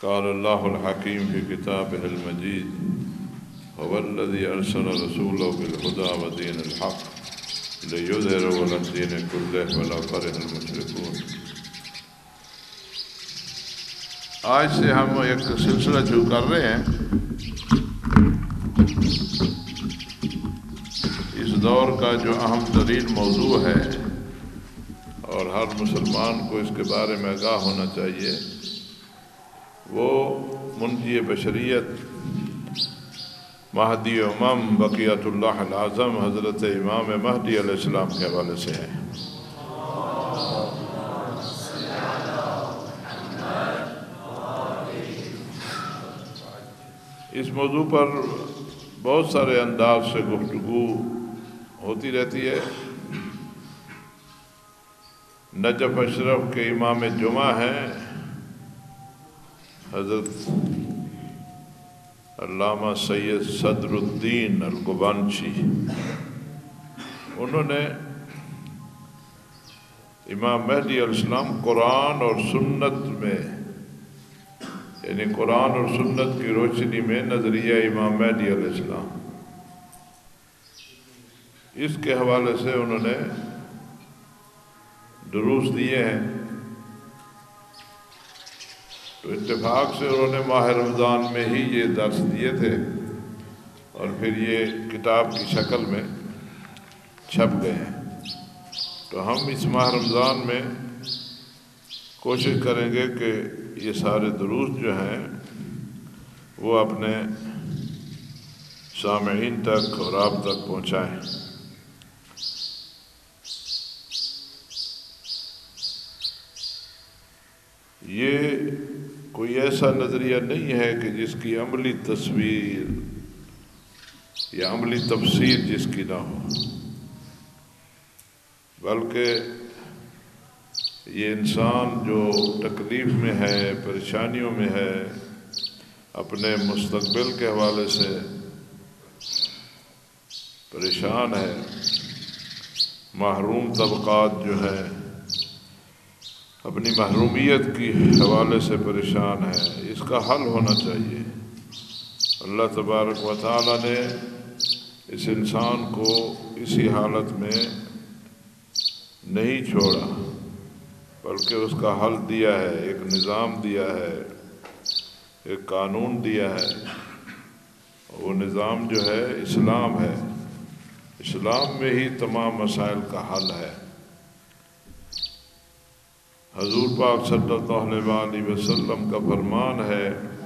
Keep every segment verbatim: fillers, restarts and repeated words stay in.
قال اللہ الحکیم فی کتابہ المجید هو الذی ارسل رسولہ بالہدی ودین الحق لیظہرہ علی الدین کلہ ولو کرہ المشرکون۔ آج سے ہم ایک سلسلہ شروع کر رہے ہیں۔ اس دور کا جو اہم ترین موضوع ہے اور ہر مسلمان کو اس کے بارے میں آگاہ ہونا چاہیے، وہ منجی بشریت مہدی امم بقیت اللہ العظم حضرت امام مہدی علیہ السلام کے حوالے سے ہے۔ اس موضوع پر بہت سارے انداز سے گفتگو ہوتی رہتی ہے۔ نجف اشرف کے امام جمعہ ہیں حضرت علامہ سید صدر الدین القبانچی۔ انہوں نے امام مہدی علیہ السلام قرآن اور سنت میں، یعنی قرآن اور سنت کی روشنی میں نظریہ امام مہدی علیہ السلام، اس کے حوالے سے انہوں نے دروس دیے ہیں۔ تو اتفاق سے انہوں نے ماہ رمضان میں ہی یہ درس دیے تھے اور پھر یہ کتاب کی شکل میں چھپ گئے ہیں۔ تو ہم اس ماہ رمضان میں کوشش کریں گے کہ یہ سارے دروس جو ہیں وہ اپنے سامعین تک اور آپ تک پہنچائیں۔ یہ کوئی ایسا نظریہ نہیں ہے کہ جس کی عملی تصویر یا عملی تفسیر جس کی نہ ہو، بلکہ یہ انسان جو تکلیف میں ہے، پریشانیوں میں ہے، اپنے مستقبل کے حوالے سے پریشان ہے، محروم طبقات جو ہے اپنی محرومیت کی حوالے سے پریشان ہے، اس کا حل ہونا چاہیے۔ اللہ تبارک و تعالی نے اس انسان کو اسی حالت میں نہیں چھوڑا، بلکہ اس کا حل دیا ہے، ایک نظام دیا ہے، ایک قانون دیا ہے۔ وہ نظام جو ہے اسلام ہے۔ اسلام میں ہی تمام مسائل کا حل ہے۔ حضور پاک صلی اللہ علیہ وسلم کا فرمان ہے،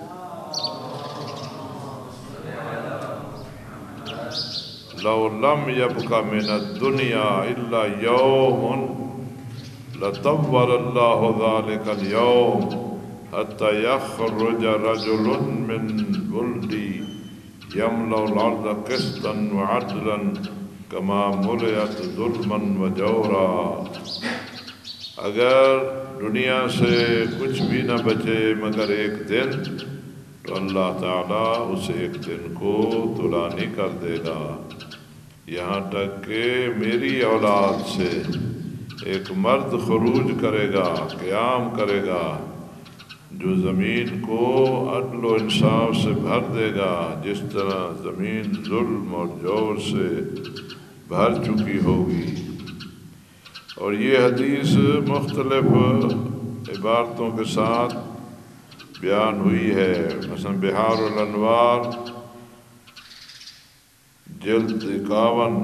لو لم يبق من الدنيا الا يوم لطول الله ذلك اليوم حتى يخرج رجل من ولدي يملأ الارض قسطا وعدلا كما ملئت ظلما وجورا۔ اگر دنیا سے کچھ بھی نہ بچے مگر ایک دن، تو اللہ تعالیٰ اس ایک دن کو طولانی کر دے گا، یہاں تک کہ میری اولاد سے ایک مرد خروج کرے گا، قیام کرے گا، جو زمین کو عدل و انصاف سے بھر دے گا، جس طرح زمین ظلم اور جور سے بھر چکی ہوگی۔ اور یہ حدیث مختلف عبارتوں کے ساتھ بیان ہوئی ہے۔ مثلا بحار الانوار جلد اکاون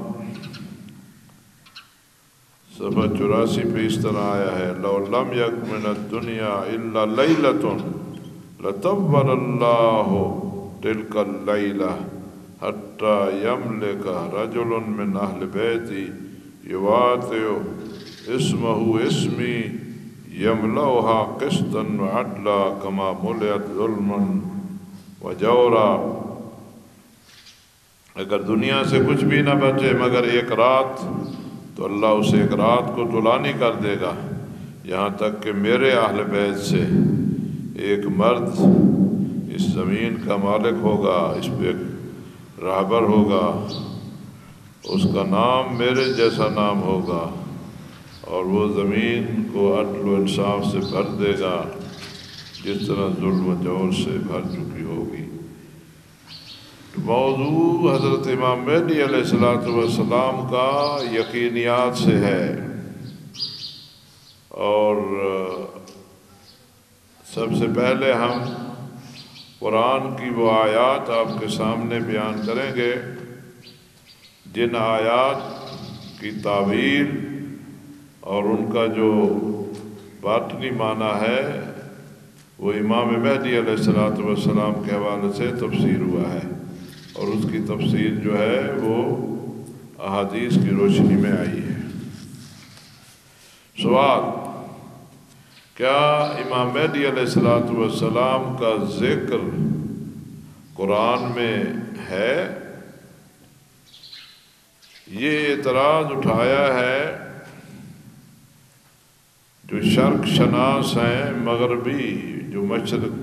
صفحہ چوراسی پہ اس طرح آیا ہے، لو لم یک من الدنیا الا لیلۃ لطول اللہ تلک اللیلہ حتی یملک رجل من اہل بیتی یواطئ اسمہ اسمی یملؤها قسطا وعدلا کما ملئت ظلما وجورا۔ اگر دنیا سے کچھ بھی نہ بچے مگر ایک رات، تو اللہ اسے ایک رات کو طولانی کر دے گا، یہاں تک کہ میرے اہل بیت سے ایک مرد اس زمین کا مالک ہوگا، اس پہ رہبر ہوگا، اس کا نام میرے جیسا نام ہوگا، اور وہ زمین کو عدل و انصاف سے بھر دے گا، جس طرح ظلم و جور سے بھر چکی ہوگی۔ موضوع حضرت امام مہدی علیہ الصلوۃ والسلام کا یقینیات سے ہے، اور سب سے پہلے ہم قرآن کی وہ آیات آپ کے سامنے بیان کریں گے جن آیات کی تعبیر اور ان کا جو باطنی معنی ہے وہ امام مہدی علیہ الصلوۃ والسلام کے حوالے سے تفسیر ہوا ہے، اور اس کی تفسیر جو ہے وہ احادیث کی روشنی میں آئی ہے۔ سوال: کیا امام مہدی علیہ الصلوۃ والسلام کا ذکر قرآن میں ہے؟ یہ اعتراض اٹھایا ہے جو شرق شناس ہیں، مغربی جو مشرق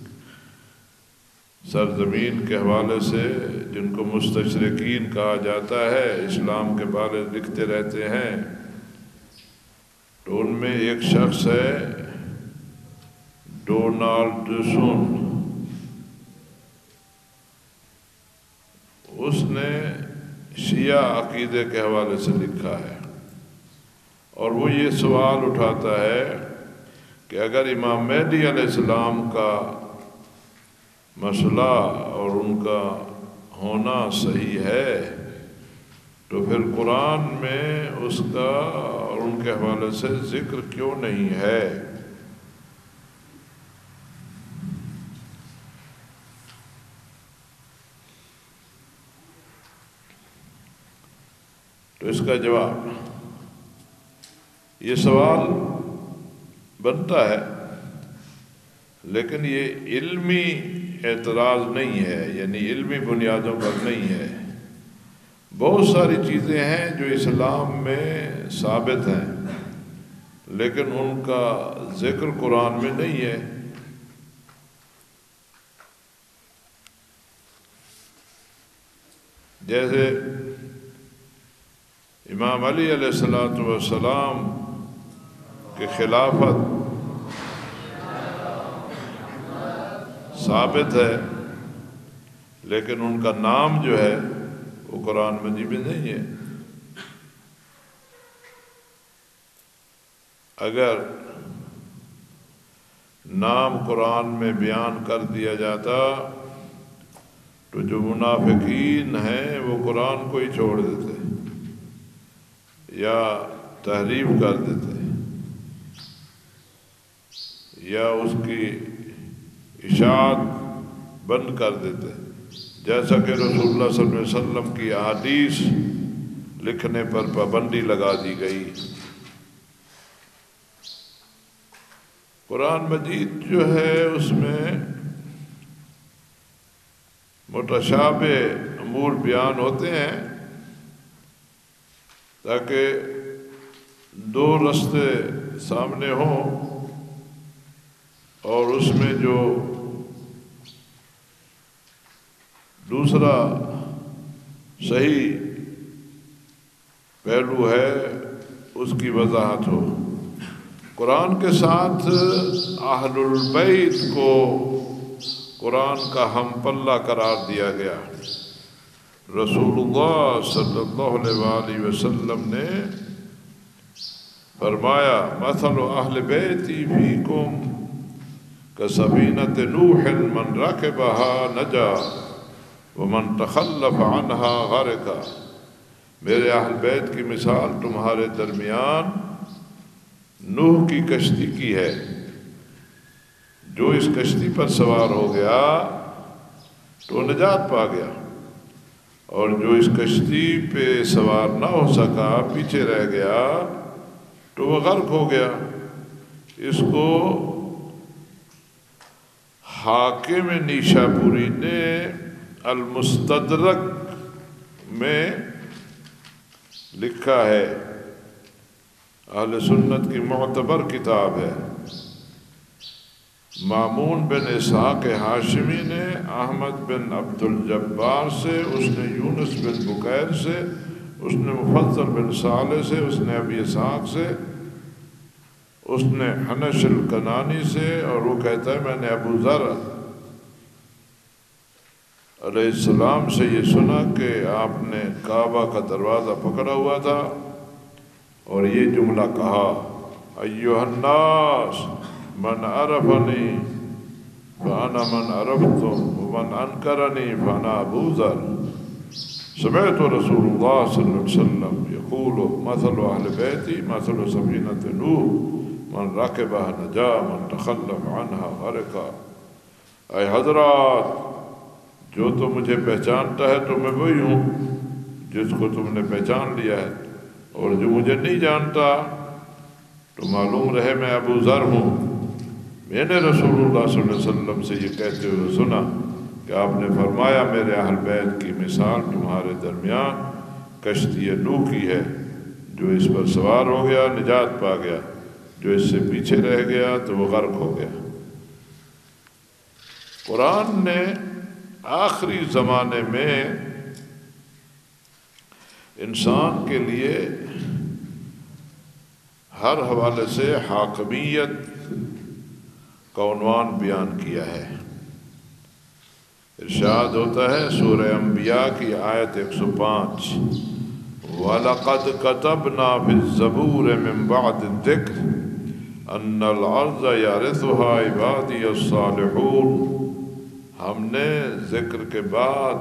سرزمین کے حوالے سے جن کو مستشرقین کہا جاتا ہے، اسلام کے بارے لکھتے رہتے ہیں، تو ان میں ایک شخص ہے ڈونالڈسون، اس نے شیعہ عقیدے کے حوالے سے لکھا ہے، اور وہ یہ سوال اٹھاتا ہے کہ اگر امام مہدی علیہ السلام کا مسئلہ اور ان کا ہونا صحیح ہے تو پھر قرآن میں اس کا اور ان کے حوالے سے ذکر کیوں نہیں ہے؟ تو اس کا جواب، یہ سوال بنتا ہے لیکن یہ علمی اعتراض نہیں ہے، یعنی علمی بنیادوں پر نہیں ہے۔ بہت ساری چیزیں ہیں جو اسلام میں ثابت ہیں لیکن ان کا ذکر قرآن میں نہیں ہے۔ جیسے امام علی علیہ الصلوۃ والسلام کی خلافت ثابت ہے لیکن ان کا نام جو ہے وہ قرآن مجید میں نہیں ہے۔ اگر نام قرآن میں بیان کر دیا جاتا تو جو منافقین ہیں وہ قرآن کو ہی چھوڑ دیتے یا تحریف کر دیتے یا اس کی اشاعت بند کر دیتے، جیسا کہ رسول اللہ صلی اللہ علیہ وسلم کی احادیث لکھنے پر پابندی لگا دی گئی۔ قرآن مجید جو ہے اس میں متشابہ امور بیان ہوتے ہیں تاکہ دو رستے سامنے ہوں، اور اس میں جو دوسرا صحیح پہلو ہے اس کی وضاحت ہو۔ قرآن کے ساتھ اہل البیت کو قرآن کا ہم پلہ قرار دیا گیا۔ رسول اللہ صلی اللہ علیہ وآلہ وسلم نے فرمایا مثل اہل بیتی فیکم کسفینۃ نوح من رکبها نجا ومن تخلف عنها غرق۔ میرے اہل بیت کی مثال تمہارے درمیان نوح کی کشتی کی ہے، جو اس کشتی پر سوار ہو گیا تو نجات پا گیا، اور جو اس کشتی پہ سوار نہ ہو سکا، پیچھے رہ گیا، تو وہ غرق ہو گیا۔ اس کو حاکم نیشابوری نے المستدرک میں لکھا ہے، اہل سنت کی معتبر کتاب ہے۔ مامون بن اسحاق ہاشمی نے احمد بن عبد الجبار سے، اس نے یونس بن بکیر سے، اس نے مفضل بن صالح سے، اس نے ابی اسحاق سے، اس نے حنش الکنانی سے، اور وہ کہتا ہے میں نے ابو ذر علیہ السلام سے یہ سنا کہ آپ نے کعبہ کا دروازہ پکڑا ہوا تھا اور یہ جملہ کہا ایھا الناس من عرفنی فانا من عرفتم ومن انکرنی فانا ابو ذر سمعت رسول اللہ صلی اللہ علیہ وسلم یقول مثل اہل بیتی مثل سفینۃ نوح من رکبها نجا من تخلف عنها غرقا۔ اے حضرات، جو تو مجھے پہچانتا ہے تو میں وہی ہوں جس کو تم نے پہچان لیا ہے، اور جو مجھے نہیں جانتا تو معلوم رہے میں ابو ذر ہوں۔ میں نے رسول اللہ صلی اللہ علیہ وسلم سے یہ کہتے ہوئے سنا کہ آپ نے فرمایا میرے اہل بیت کی مثال تمہارے درمیان کشتی نوح کی ہے، جو اس پر سوار ہو گیا نجات پا گیا، جو اس سے پیچھے رہ گیا تو وہ غرق ہو گیا۔ قرآن نے آخری زمانے میں انسان کے لیے ہر حوالے سے حاکمیت کا عنوان بیان کیا ہے۔ ارشاد ہوتا ہے سورہ انبیاء کی آیت ایک سو پانچ، وَلَقَدْ كَتَبْنَا فِي الزَّبُورِ مِن بَعْدِ الذِّكْرِ ان الارض یرثها عبادی الصالحون۔ ہم نے ذکر کے بعد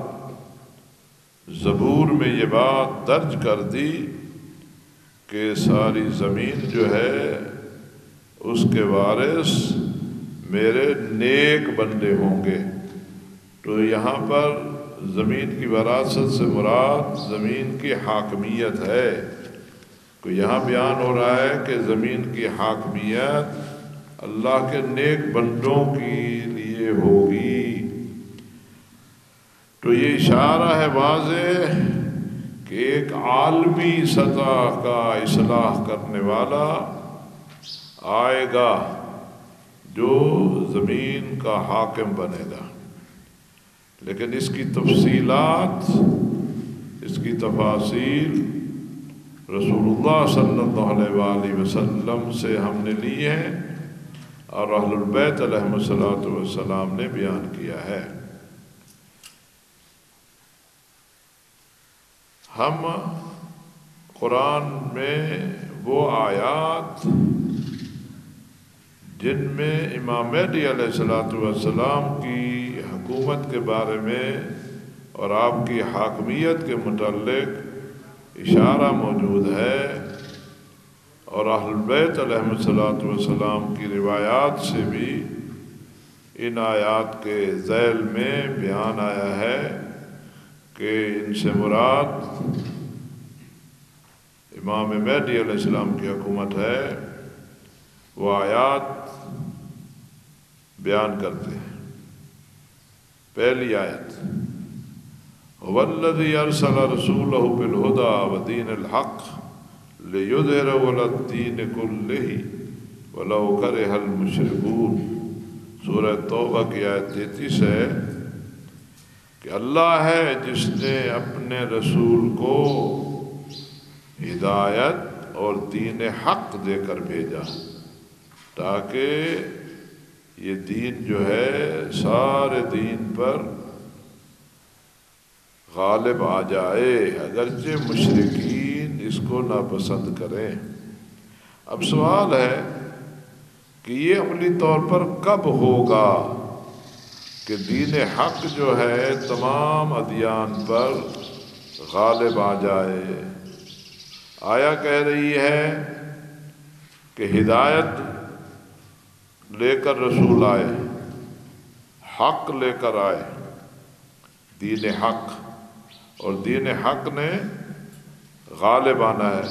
زبور میں یہ بات درج کر دی کہ ساری زمین جو ہے اس کے وارث میرے نیک بندے ہوں گے۔ تو یہاں پر زمین کی وراثت سے مراد زمین کی حاکمیت ہے۔ تو یہاں بیان ہو رہا ہے کہ زمین کی حاکمیت اللہ کے نیک بندوں کے لیے ہوگی۔ تو یہ اشارہ ہے واضح کہ ایک عالمی سطح کا اصلاح کرنے والا آئے گا جو زمین کا حاکم بنے گا، لیکن اس کی تفصیلات، اس کی تفاصیل رسول اللہ صلی اللہ علیہ وآلہ وسلم سے ہم نے لی ہے اور اہل البیت علیہم الصلوۃ والسلام نے بیان کیا ہے۔ ہم قرآن میں وہ آیات جن میں امام مہدی علیہ الصلوۃ والسلام کی حکومت کے بارے میں اور آپ کی حاکمیت کے متعلق اشارہ موجود ہے، اور اہل بیت علیہم الصلوۃ والسلام کی روایات سے بھی ان آیات کے ذیل میں بیان آیا ہے کہ ان سے مراد امام مہدی علیہ السلام کی حکومت ہے۔ وہ آیات بیان کرتے ہیں۔ پہلی آیت، وَالَّذِي أَرْسَلَ رَسُولَهُ بِالْهُدَى وَدِينِ الْحَقِّ لِيُظْهِرَهُ عَلَى الدِّينِ كُلِّهِ وَلَوْ كَرِهَ الْمُشْرِكُونَ۔ سورہ توبہ کی آیت تینتیس ہے کہ اللہ ہے جس نے اپنے رسول کو ہدایت اور دین حق دے کر بھیجا تاکہ یہ دین جو ہے سارے دین پر غالب آ جائے، اگرچہ مشرکین اس کو ناپسند کریں۔ اب سوال ہے کہ یہ عملی طور پر کب ہوگا کہ دین حق جو ہے تمام ادیان پر غالب آ جائے؟ آیا کہہ رہی ہے کہ ہدایت لے کر رسول آئے، حق لے کر آئے، دین حق، اور دین حق نے غالب آنا ہے۔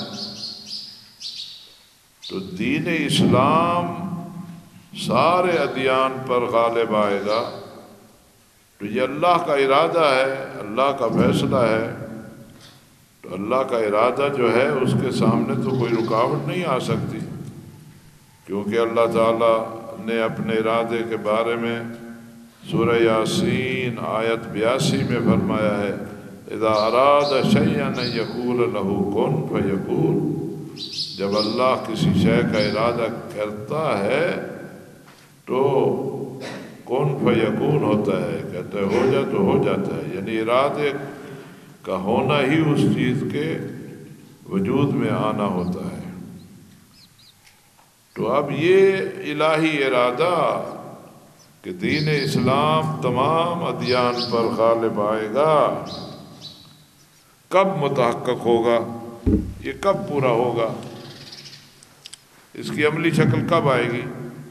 تو دین اسلام سارے ادیان پر غالب آئے گا، تو یہ اللہ کا ارادہ ہے، اللہ کا فیصلہ ہے۔ تو اللہ کا ارادہ جو ہے اس کے سامنے تو کوئی رکاوٹ نہیں آ سکتی، کیونکہ اللہ تعالیٰ نے اپنے ارادے کے بارے میں سورہ یاسین آیت بیاسی میں فرمایا ہے، اذا اراد شیئا ان یقول له کن فیکون۔ جب اللہ کسی شے کا ارادہ کرتا ہے تو کون فیکون ہوتا ہے، کہتا ہے ہو جا تو ہو جاتا ہے، یعنی ارادے کا ہونا ہی اس چیز کے وجود میں آنا ہوتا ہے۔ تو اب یہ الہی ارادہ کہ دین اسلام تمام ادیان پر غالب آئے گا، کب متحقق ہوگا، یہ کب پورا ہوگا، اس کی عملی شکل کب آئے گی؟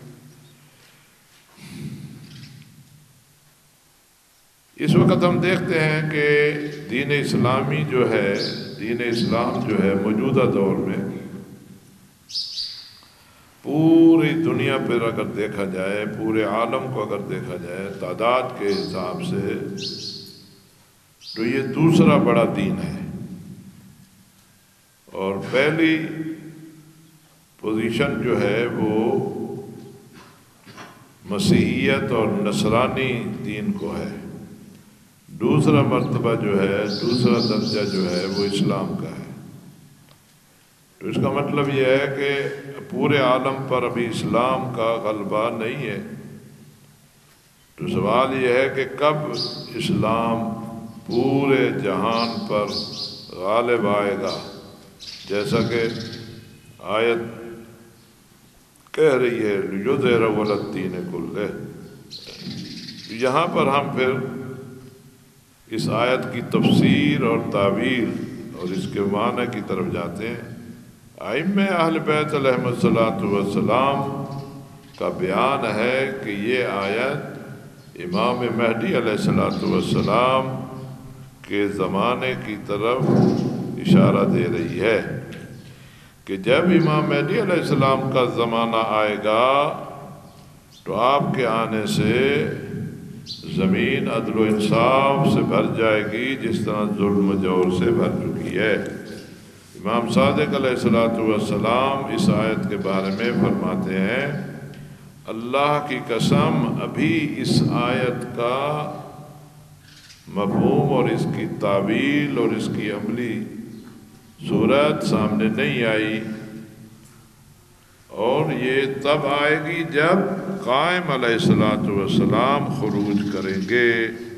اس وقت ہم دیکھتے ہیں کہ دین اسلامی جو ہے، دین اسلام جو ہے موجودہ دور میں پوری دنیا پر اگر دیکھا جائے، پورے عالم کو اگر دیکھا جائے تعداد کے حساب سے، تو یہ دوسرا بڑا دین ہے، اور پہلی پوزیشن جو ہے وہ مسیحیت اور نصرانی دین کو ہے، دوسرا مرتبہ جو ہے، دوسرا درجہ جو ہے وہ اسلام کا ہے۔ تو اس کا مطلب یہ ہے کہ پورے عالم پر ابھی اسلام کا غلبہ نہیں ہے۔ تو سوال یہ ہے کہ کب اسلام پورے جہان پر غالب آئے گا، جیسا کہ آیت کہہ رہی ہے لِيُظْهِرَهُ عَلَى الدِّينِ كُلِّهِ۔ یہاں پر ہم پھر اس آیت کی تفسیر اور تعبیر اور اس کے معنی کی طرف جاتے ہیں۔ ائمہ اہل بیت علیہم الصلوۃ والسلام کا بیان ہے کہ یہ آیت امام مہدی علیہ الصلوۃ والسلام کے زمانے کی طرف اشارہ دے رہی ہے کہ جب امام مہدی علیہ السلام کا زمانہ آئے گا تو آپ کے آنے سے زمین عدل و انصاف سے بھر جائے گی، جس طرح ظلم و جور سے بھر چکی ہے۔ امام صادق علیہ الصلوۃ والسلام اس آیت کے بارے میں فرماتے ہیں، اللہ کی قسم ابھی اس آیت کا مفہوم اور اس کی تعویل اور اس کی عملی صورت سامنے نہیں آئی، اور یہ تب آئے گی جب قائم علیہ الصلوۃ والسلام خروج کریں گے۔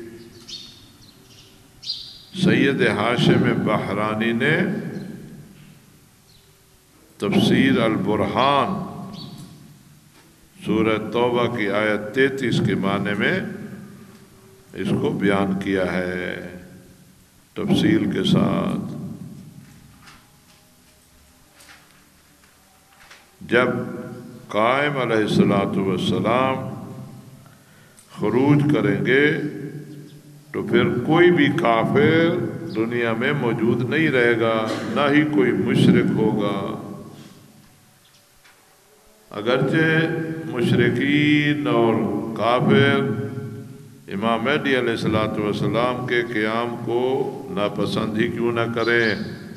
سید ہاشم بحرانی نے تفسیر البرہان سورہ توبہ کی آیت تینتیس کے معنی میں اس کو بیان کیا ہے تفصیل کے ساتھ۔ جب قائم علیہ الصلوۃ والسلام خروج کریں گے تو پھر کوئی بھی کافر دنیا میں موجود نہیں رہے گا، نہ ہی کوئی مشرک ہوگا۔ اگرچہ مشرکین اور کافر امام مہدی علیہ الصلوۃ والسلام کے قیام کو ناپسند ہی کیوں نہ کریں،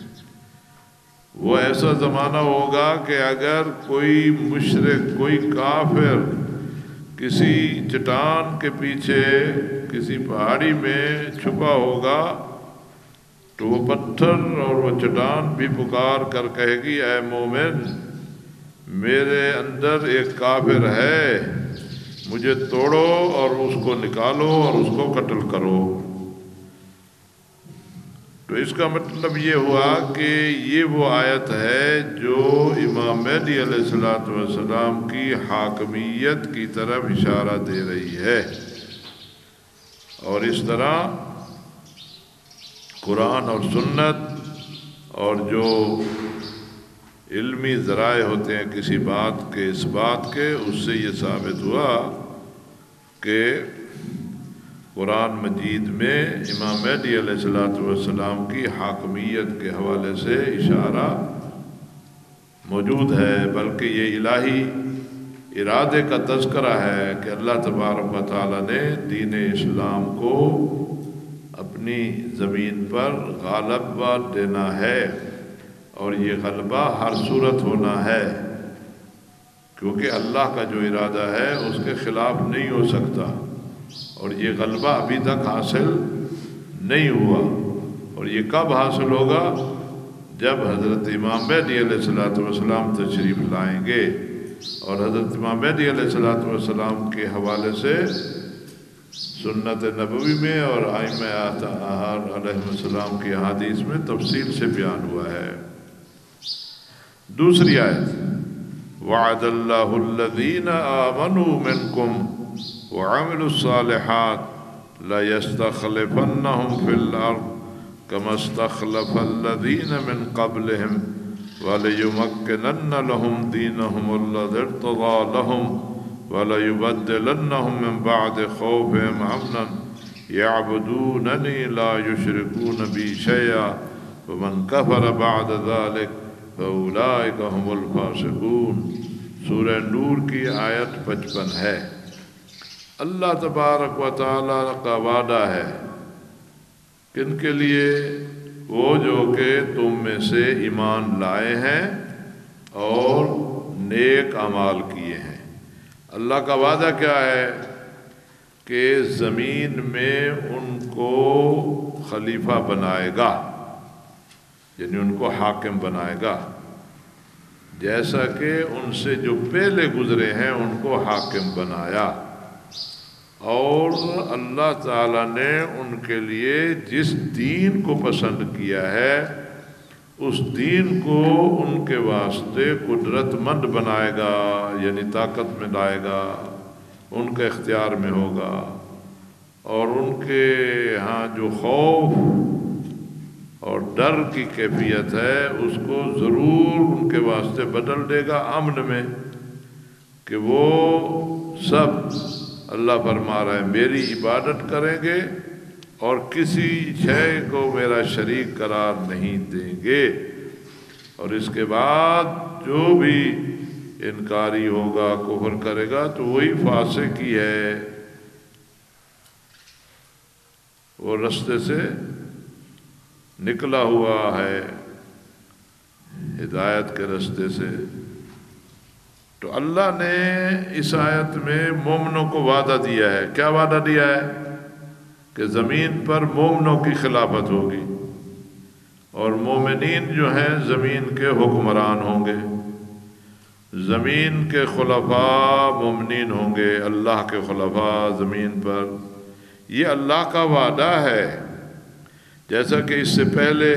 وہ ایسا زمانہ ہوگا کہ اگر کوئی مشرک، کوئی کافر کسی چٹان کے پیچھے کسی پہاڑی میں چھپا ہوگا تو وہ پتھر اور وہ چٹان بھی پکار کر کہے گی اے مومن، میرے اندر ایک کافر ہے، مجھے توڑو اور اس کو نکالو اور اس کو قتل کرو۔ تو اس کا مطلب یہ ہوا کہ یہ وہ آیت ہے جو امام مہدی علیہ الصلوۃ والسلام کی حاکمیت کی طرف اشارہ دے رہی ہے، اور اس طرح قرآن اور سنت اور جو علمی ذرائع ہوتے ہیں کسی بات کے اس بات کے، اس سے یہ ثابت ہوا کہ قرآن مجید میں امام مہدی علیہ الصلوۃ والسلام کی حاکمیت کے حوالے سے اشارہ موجود ہے، بلکہ یہ الہی ارادے کا تذکرہ ہے کہ اللہ تبارک و تعالیٰ نے دین اسلام کو اپنی زمین پر غالبہ دینا ہے، اور یہ غلبہ ہر صورت ہونا ہے، کیونکہ اللہ کا جو ارادہ ہے اس کے خلاف نہیں ہو سکتا، اور یہ غلبہ ابھی تک حاصل نہیں ہوا، اور یہ کب حاصل ہوگا؟ جب حضرت امام مہدی علیہ الصلوۃ والسلام تشریف لائیں گے، اور حضرت امام مہدی علیہ الصلوۃ والسلام کے حوالے سے سنت نبوی میں اور ائمہ اطہار علیہ السلام کی احادیث میں تفصیل سے بیان ہوا ہے۔ دوسری آیت، وعد اللہ الذین آمنوا منکم وعملوا الصالحات لیستخلفنہم فی الارض كما استخلف الذين من قبلهم وليمكنن لهم دينهم الذي ارتضى لهم وليبدلنهم من بعد خوفهم امنا يعبدونني لا يشركون بي شيئا ومن كفر بعد ذلك فاولئك هم الفاسقون۔ سورہ نور کی آیت پچپن ہے۔ اللہ تبارک و تعالی کا وعدہ ہے کن کے لیے؟ وہ جو کہ تم میں سے ایمان لائے ہیں اور نیک اعمال کیے ہیں۔ اللہ کا وعدہ کیا ہے؟ کہ زمین میں ان کو خلیفہ بنائے گا، یعنی ان کو حاکم بنائے گا، جیسا کہ ان سے جو پہلے گزرے ہیں ان کو حاکم بنایا۔ اور اللہ تعالیٰ نے ان کے لیے جس دین کو پسند کیا ہے اس دین کو ان کے واسطے قدرت مند بنائے گا، یعنی طاقت میں لائے گا، ان کے اختیار میں ہوگا، اور ان کے ہاں جو خوف اور ڈر کی کیفیت ہے اس کو ضرور ان کے واسطے بدل دے گا امن میں، کہ وہ سب اللہ فرما رہا ہے میری عبادت کریں گے اور کسی شے کو میرا شریک قرار نہیں دیں گے۔ اور اس کے بعد جو بھی انکاری ہوگا، کفر کرے گا، تو وہی فاسق ہی ہے، وہ رستے سے نکلا ہوا ہے، ہدایت کے رستے سے۔ تو اللہ نے اس آیت میں مومنوں کو وعدہ دیا ہے۔ کیا وعدہ دیا ہے؟ کہ زمین پر مومنوں کی خلافت ہوگی، اور مومنین جو ہیں زمین کے حکمران ہوں گے، زمین کے خلفاء مومنین ہوں گے، اللہ کے خلفاء زمین پر۔ یہ اللہ کا وعدہ ہے، جیسا کہ اس سے پہلے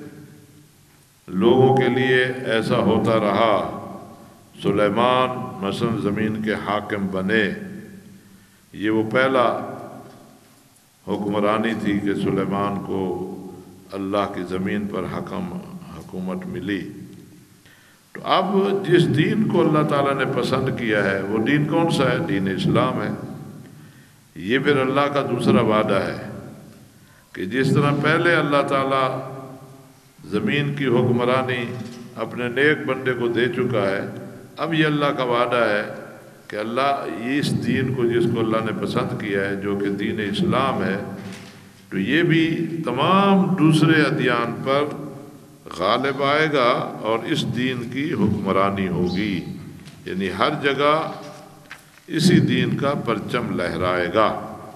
لوگوں کے لیے ایسا ہوتا رہا۔ سلیمان مثلا زمین کے حاکم بنے، یہ وہ پہلا حکمرانی تھی کہ سلیمان کو اللہ کی زمین پر حکم حکومت ملی۔ تو اب جس دین کو اللہ تعالیٰ نے پسند کیا ہے وہ دین کون سا ہے؟ دین اسلام ہے۔ یہ پھر اللہ کا دوسرا وعدہ ہے کہ جس طرح پہلے اللہ تعالیٰ زمین کی حکمرانی اپنے نیک بندے کو دے چکا ہے، اب یہ اللہ کا وعدہ ہے کہ اللہ اس دین کو جس کو اللہ نے پسند کیا ہے جو کہ دین اسلام ہے، تو یہ بھی تمام دوسرے ادیان پر غالب آئے گا اور اس دین کی حکمرانی ہوگی، یعنی ہر جگہ اسی دین کا پرچم لہرائے گا۔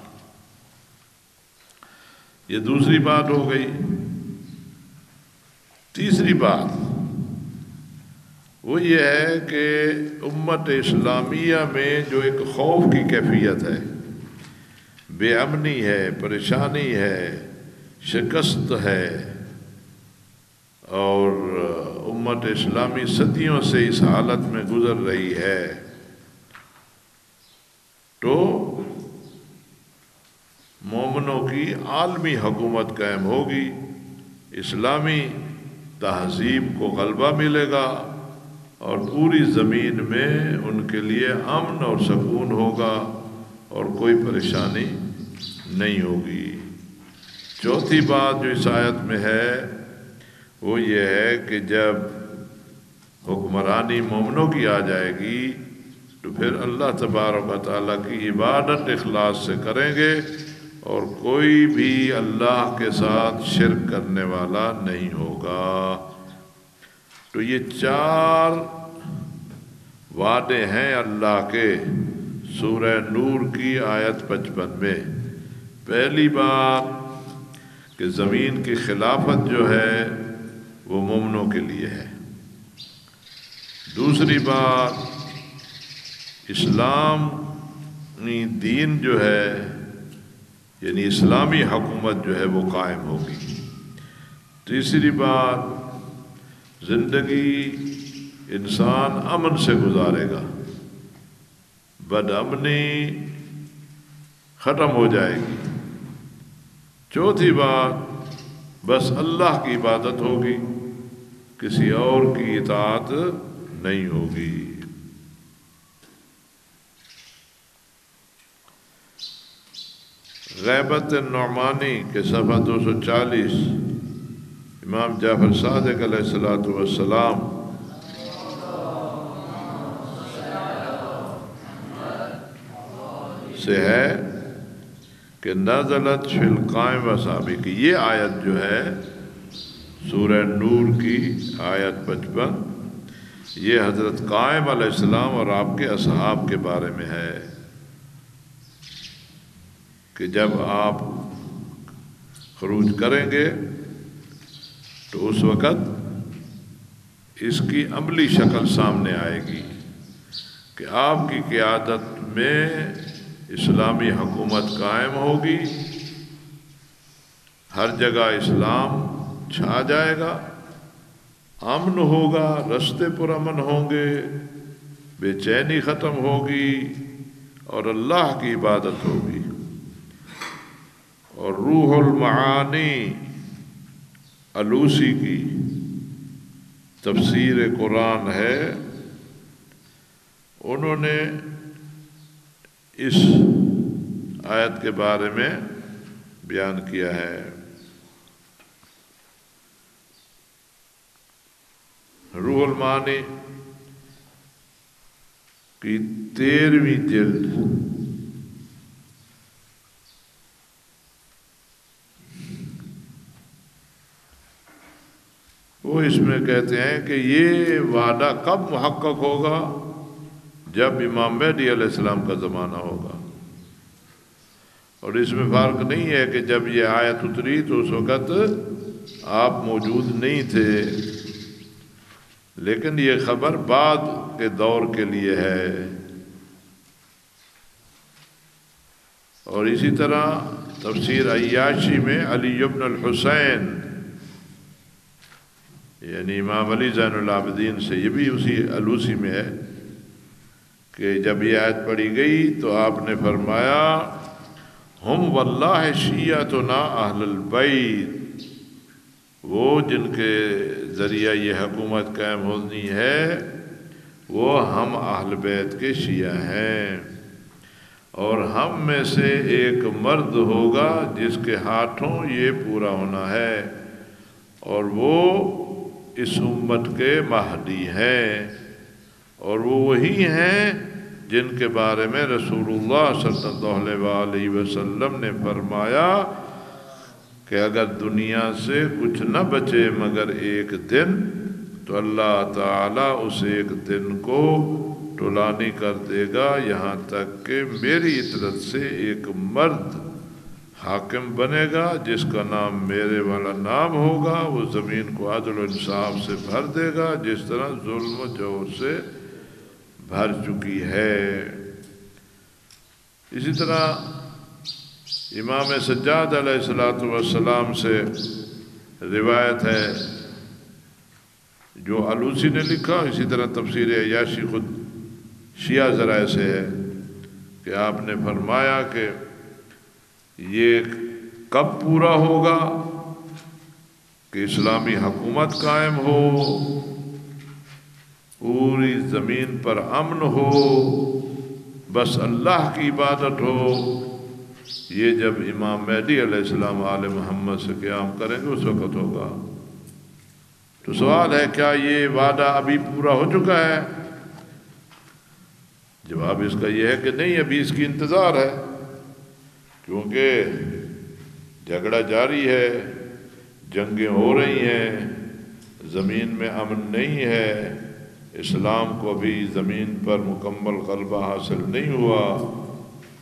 یہ دوسری بات ہو گئی۔ تیسری بات وہ یہ ہے کہ امت اسلامیہ میں جو ایک خوف کی کیفیت ہے، بے امنی ہے، پریشانی ہے، شکست ہے، اور امت اسلامی صدیوں سے اس حالت میں گزر رہی ہے، تو مومنوں کی عالمی حکومت قائم ہوگی، اسلامی تہذیب کو غلبہ ملے گا، اور پوری زمین میں ان کے لیے امن اور سکون ہوگا اور کوئی پریشانی نہیں ہوگی۔ چوتھی بات جو اس آیت میں ہے وہ یہ ہے کہ جب حکمرانی مومنوں کی آ جائے گی تو پھر اللہ تبارک و تعالیٰ کی عبادت اخلاص سے کریں گے، اور کوئی بھی اللہ کے ساتھ شرک کرنے والا نہیں ہوگا۔ تو یہ چار وعدے ہیں اللہ کے سورہ نور کی آیت پچپن میں۔ پہلی بات کہ زمین کی خلافت جو ہے وہ مومنوں کے لیے ہے۔ دوسری بات، اسلامی دین جو ہے یعنی اسلامی حکومت جو ہے وہ قائم ہوگی۔ تیسری بات، زندگی انسان امن سے گزارے گا، بد امنی ختم ہو جائے گی۔ چوتھی بات، بس اللہ کی عبادت ہوگی، کسی اور کی اطاعت نہیں ہوگی۔ غیبت النعمانی کے صفحہ دو سو چالیس، امام جعفر صادق علیہ الصلوۃ والسلام سے ہے کہ نزلت فی القائم وصحابی کی یہ آیت جو ہے سورہ نور کی آیت پچپن، یہ حضرت قائم علیہ السلام اور آپ کے اصحاب کے بارے میں ہے کہ جب آپ خروج کریں گے تو اس وقت اس کی عملی شکل سامنے آئے گی کہ آپ کی قیادت میں اسلامی حکومت قائم ہوگی، ہر جگہ اسلام چھا جائے گا، امن ہوگا، راستے پرامن ہوں گے، بے چینی ختم ہوگی اور اللہ کی عبادت ہوگی۔ اور روح المعانی الوسی کی تفسیر قرآن ہے، انہوں نے اس آیت کے بارے میں بیان کیا ہے۔ روح المعانی کی تیرہویں جلد وہ اس میں کہتے ہیں کہ یہ وعدہ کب محقق ہوگا؟ جب امام مہدی علیہ السلام کا زمانہ ہوگا۔ اور اس میں فرق نہیں ہے کہ جب یہ آیت اتری تو اس وقت آپ موجود نہیں تھے، لیکن یہ خبر بعد کے دور کے لیے ہے۔ اور اسی طرح تفسیر عیاشی میں علی بن الحسین یعنی امام علی زین العابدین سے، یہ بھی اسی الوسی میں ہے کہ جب یہ آیت پڑھی گئی تو آپ نے فرمایا ہم واللہ شیعتنا اہل البیت، وہ جن کے ذریعہ یہ حکومت قائم ہونی ہے وہ ہم اہل بیت کے شیعہ ہیں، اور ہم میں سے ایک مرد ہوگا جس کے ہاتھوں یہ پورا ہونا ہے، اور وہ اس امت کے مہدی ہیں، اور وہ وہی ہیں جن کے بارے میں رسول اللہ صلی اللہ علیہ وسلم نے فرمایا کہ اگر دنیا سے کچھ نہ بچے مگر ایک دن تو اللہ تعالیٰ اس ایک دن کو طولانی کر دے گا، یہاں تک کہ میری اطرت سے ایک مرد حاکم بنے گا جس کا نام میرے والا نام ہوگا، وہ زمین کو عدل و انصاف سے بھر دے گا جس طرح ظلم و جور سے بھر چکی ہے۔ اسی طرح امام سجاد علیہ الصلوۃ والسلام سے روایت ہے جو الوسی نے لکھا، اسی طرح تفسیر عیاشی خود شیعہ ذرائع سے ہے کہ آپ نے فرمایا کہ یہ کب پورا ہوگا کہ اسلامی حکومت قائم ہو، پوری زمین پر امن ہو، بس اللہ کی عبادت ہو، یہ جب امام مہدی علیہ السلام آل محمد سے قیام کریں گے اس وقت ہوگا۔ تو سوال ہے کیا یہ وعدہ ابھی پورا ہو چکا ہے؟ جواب اس کا یہ ہے کہ نہیں، ابھی اس کی انتظار ہے، کیونکہ جھگڑا جاری ہے، جنگیں ہو رہی ہیں، زمین میں امن نہیں ہے، اسلام کو ابھی زمین پر مکمل غلبہ حاصل نہیں ہوا،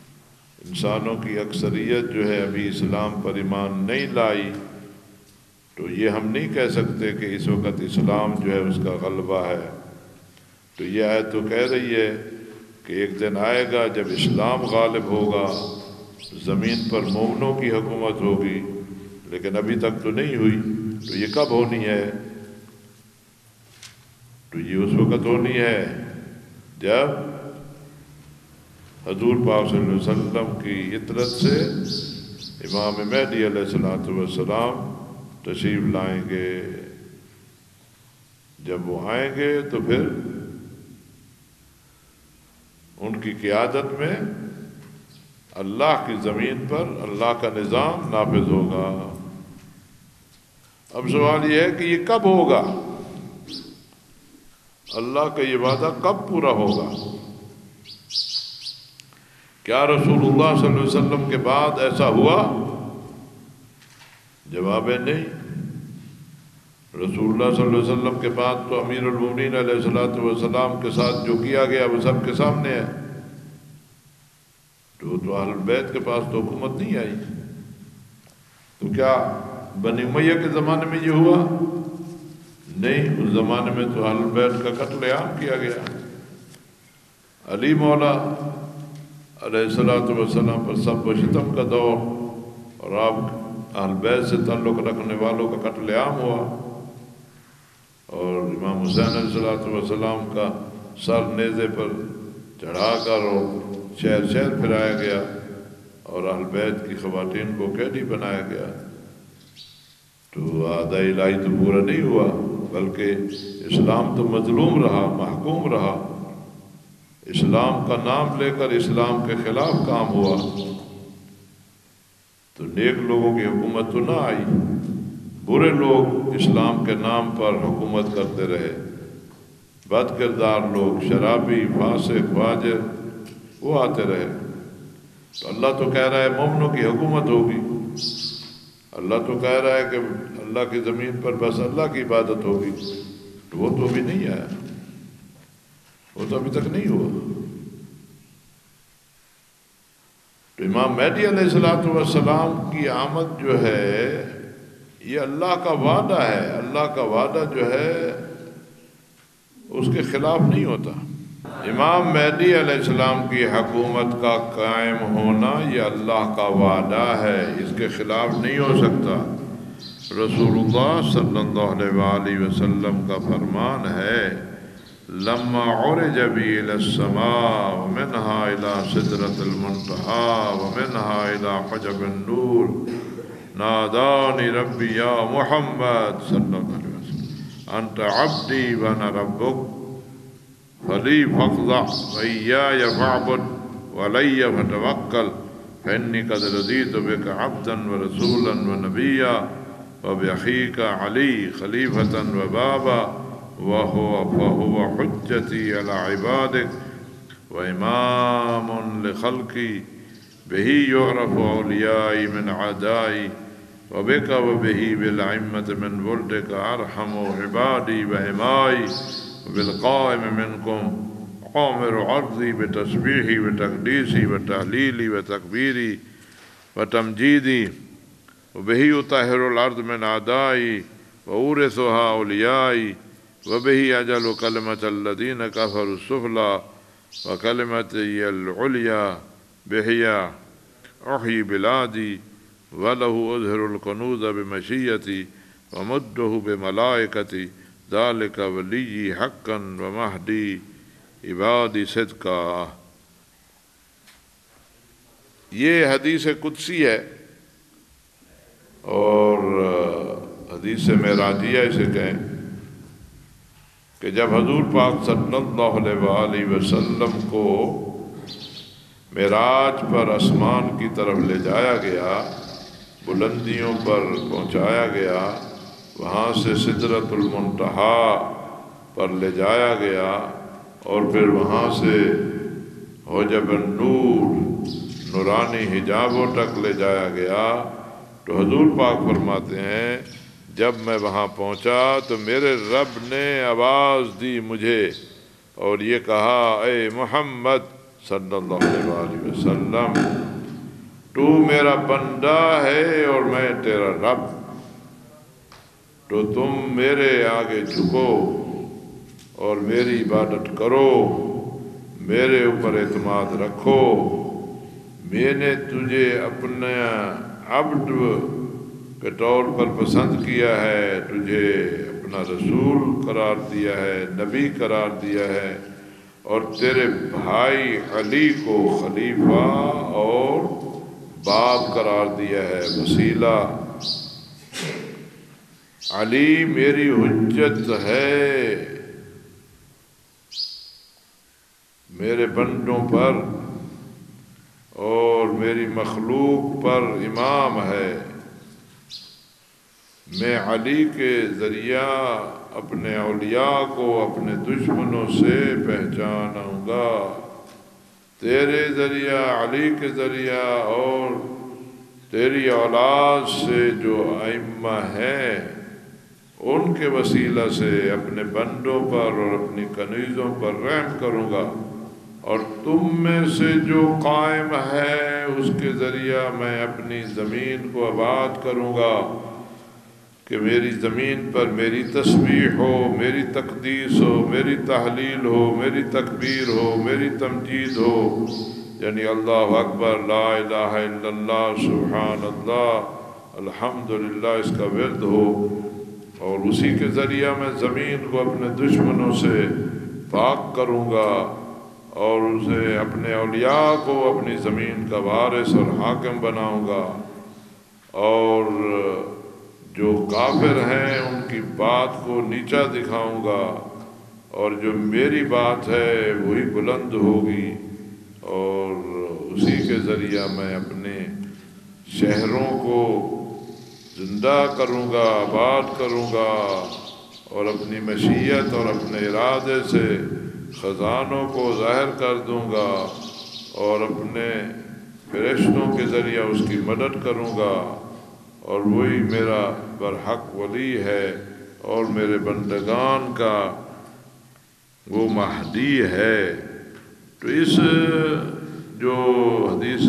انسانوں کی اکثریت جو ہے ابھی اسلام پر ایمان نہیں لائی، تو یہ ہم نہیں کہہ سکتے کہ اس وقت اسلام جو ہے اس کا غلبہ ہے۔ تو یہ آیت تو کہہ رہی ہے کہ ایک دن آئے گا جب اسلام غالب ہوگا، زمین پر مومنوں کی حکومت ہوگی، لیکن ابھی تک تو نہیں ہوئی۔ تو یہ کب ہونی ہے؟ تو یہ اس وقت ہونی ہے جب حضور پاک صلی اللہ علیہ وسلم کی اطرت سے امام مہدی علیہ الصلوۃ والسلام تشریف لائیں گے۔ جب وہ آئیں گے تو پھر ان کی قیادت میں اللہ کی زمین پر اللہ کا نظام نافذ ہوگا۔ اب سوال یہ ہے کہ یہ کب ہوگا؟ اللہ کا یہ وعدہ کب پورا ہوگا؟ کیا رسول اللہ صلی اللہ علیہ وسلم کے بعد ایسا ہوا؟ جواب ہے نہیں۔ رسول اللہ صلی اللہ علیہ وسلم کے بعد تو امیر المومنین علیہ الصلوۃ والسلام کے ساتھ جو کیا گیا وہ سب کے سامنے ہے۔ تو تو اہل بیت کے پاس تو حکومت نہیں آئی۔ تو کیا بنی امیہ کے زمانے میں یہ ہوا؟ نہیں، اس زمانے میں تو اہل بیت کا قتل عام کیا گیا۔ علی مولا علیہ الصلوۃ والسلام پر سب و شتم کا دور، اور آپ اہل بیت سے تعلق رکھنے والوں کا قتل عام ہوا، اور امام حسین علیہ الصلوۃ والسلام کا سر نیزے پر چڑھا کر اور شہر شہر پھرایا گیا، اور اہل بیت کی خواتین کو قیدی بنایا گیا۔ تو وعدہ الہی تو پورا نہیں ہوا، بلکہ اسلام تو مظلوم رہا، محکوم رہا۔ اسلام کا نام لے کر اسلام کے خلاف کام ہوا، تو نیک لوگوں کی حکومت تو نہ آئی، برے لوگ اسلام کے نام پر حکومت کرتے رہے، بد کردار لوگ، شرابی، فاسق، فاجر، وہ آتے رہے۔ تو اللہ تو کہہ رہا ہے مومنوں کی حکومت ہوگی، اللہ تو کہہ رہا ہے کہ اللہ کی زمین پر بس اللہ کی عبادت ہوگی، تو وہ تو ابھی نہیں آیا، وہ تو ابھی تک نہیں ہوا۔ تو امام مہدی علیہ الصلوۃ والسلام کی آمد جو ہے یہ اللہ کا وعدہ ہے، اللہ کا وعدہ جو ہے اس کے خلاف نہیں ہوتا۔ امام مہدی علیہ السلام کی حکومت کا قائم ہونا یہ اللہ کا وعدہ ہے، اس کے خلاف نہیں ہو سکتا۔ رسول اللہ صلی اللہ علیہ وآلہ وسلم کا فرمان ہے، لما عرج بی الی السماء ومنہا الی سدرۃ المنتہی ومنہا الی حجب النور نادانی ربی یا محمد صلی اللہ علیہ وسلم انت عبدی وانا ربک فلی فاخضع وإیایا فاعبد وعلی فتوکل فإنی قد رضیت بک عبدا ورسولا ونبیا وبأخیک علی خلیفة وبابا وهو فهو حجتی علی عبادک وإمام لخلقی به يعرف اولیائی من عدائی وبک وبه بالعمة من ولدک ارحم عبادی وحمائی بالقائم منكم عامر عرضی بتسبیحی وتقدیسی وتحلیلی وتکبیری وتمجیدی وبه اطہر الارض من اعدائی وأورثها اولیائی وبه اجل کلمۃ الذین کفروا السفلی وکلمتی العلیا بہیا احیی بلادی وله اظہر القنوز بمشیتی ومدہ بملائکتی ذالک ولی حقا ومہدی عبادی صدقا۔ یہ حدیث قدسی ہے، اور حدیث معراجیہ اسے کہیں، کہ جب حضور پاک صلی اللہ علیہ وآلہ وسلم کو معراج پر آسمان کی طرف لے جایا گیا، بلندیوں پر پہنچایا گیا، وہاں سے سدرۃ المنتہا پر لے جایا گیا، اور پھر وہاں سے حجب النور نورانی حجابوں تک لے جایا گیا، تو حضور پاک فرماتے ہیں جب میں وہاں پہنچا تو میرے رب نے آواز دی مجھے اور یہ کہا، اے محمد صلی اللہ علیہ وآلہ وسلم، تو میرا بندہ ہے اور میں تیرا رب۔ تو تم میرے آگے جھکو اور میری عبادت کرو، میرے اوپر اعتماد رکھو۔ میں نے تجھے اپنا عبد کے طور پر پسند کیا ہے، تجھے اپنا رسول قرار دیا ہے، نبی قرار دیا ہے، اور تیرے بھائی علی کو خلیفہ اور باپ قرار دیا ہے، وسیلہ۔ علی میری حجت ہے، میرے بندوں پر اور میری مخلوق پر امام ہے۔ میں علی کے ذریعہ اپنے اولیاء کو اپنے دشمنوں سے پہچانوں گا۔ تیرے ذریعہ، علی کے ذریعہ اور تیری اولاد سے جو ائمہ ہیں ان کے وسیلہ سے اپنے بندوں پر اور اپنی کنیزوں پر رحم کروں گا، اور تم میں سے جو قائم ہے اس کے ذریعہ میں اپنی زمین کو آباد کروں گا، کہ میری زمین پر میری تسبیح ہو، میری تقدیس ہو، میری تحلیل ہو، میری تکبیر ہو، میری تمجید ہو، یعنی اللہ اکبر، لا الہ الا اللہ، سبحان اللہ، الحمدللہ، اس کا ورد ہو، اور اسی کے ذریعہ میں زمین کو اپنے دشمنوں سے پاک کروں گا، اور اسے اپنے اولیاء کو اپنی زمین کا وارث اور حاکم بناؤں گا، اور جو کافر ہیں ان کی بات کو نیچا دکھاؤں گا، اور جو میری بات ہے وہی بلند ہوگی، اور اسی کے ذریعہ میں اپنے شہروں کو زندہ کروں گا، آباد کروں گا، اور اپنی مشیت اور اپنے ارادے سے خزانوں کو ظاہر کر دوں گا، اور اپنے فرشتوں کے ذریعہ اس کی مدد کروں گا، اور وہی میرا برحق ولی ہے اور میرے بندگان کا وہ مہدی ہے۔ تو اس جو حدیث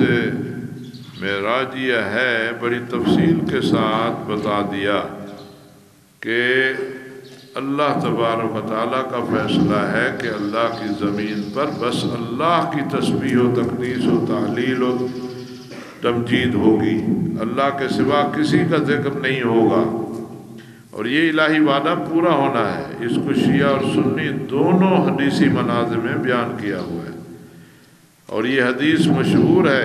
معراجیہ ہے بڑی تفصیل کے ساتھ بتا دیا کہ اللہ تبارک و تعالیٰ کا فیصلہ ہے کہ اللہ کی زمین پر بس اللہ کی تسبیح و تقدیس و تحلیل و تمجید ہوگی، اللہ کے سوا کسی کا ذکر نہیں ہوگا، اور یہ الہی وعدہ پورا ہونا ہے۔ اس کو شیعہ اور سنی دونوں حدیثی مناظر میں بیان کیا ہوا ہے، اور یہ حدیث مشہور ہے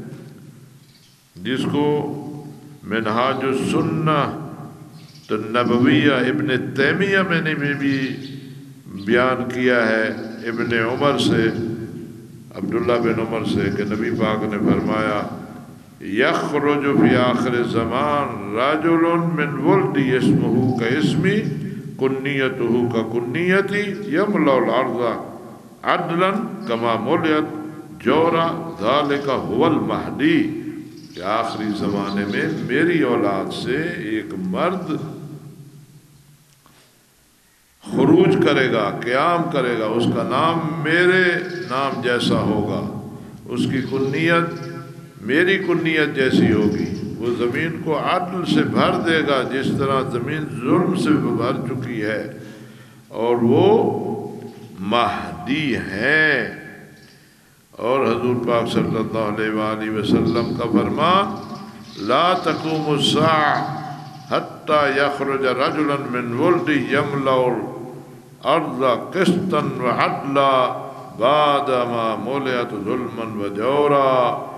جس کو منہاج السنہ النبویہ ابن تیمیہ میں نے بھی بیان کیا ہے ابن عمر سے، عبداللہ بن عمر سے، کہ نبی پاک نے فرمایا یخرج فی آخر الزمان رجل من ولدی اسمہ کا اسمی کنیتہ کا کنیتی یملأ الارض عدلا کما ملئت جورا ذالک هو المہدی، کہ آخری زمانے میں میری اولاد سے ایک مرد خروج کرے گا، قیام کرے گا، اس کا نام میرے نام جیسا ہوگا، اس کی کنیت میری کنیت جیسی ہوگی، وہ زمین کو عدل سے بھر دے گا جس طرح زمین ظلم سے بھر چکی ہے، اور وہ مہدی ہیں۔ اور حضور پاک صلی اللہ علیہ وآلہ وسلم کا فرمان لا تقوم الساعة حتى يخرج رجلا من ولد يملأ الأرض قسطا وعدلا بعدما ملئت ظلما وجورا،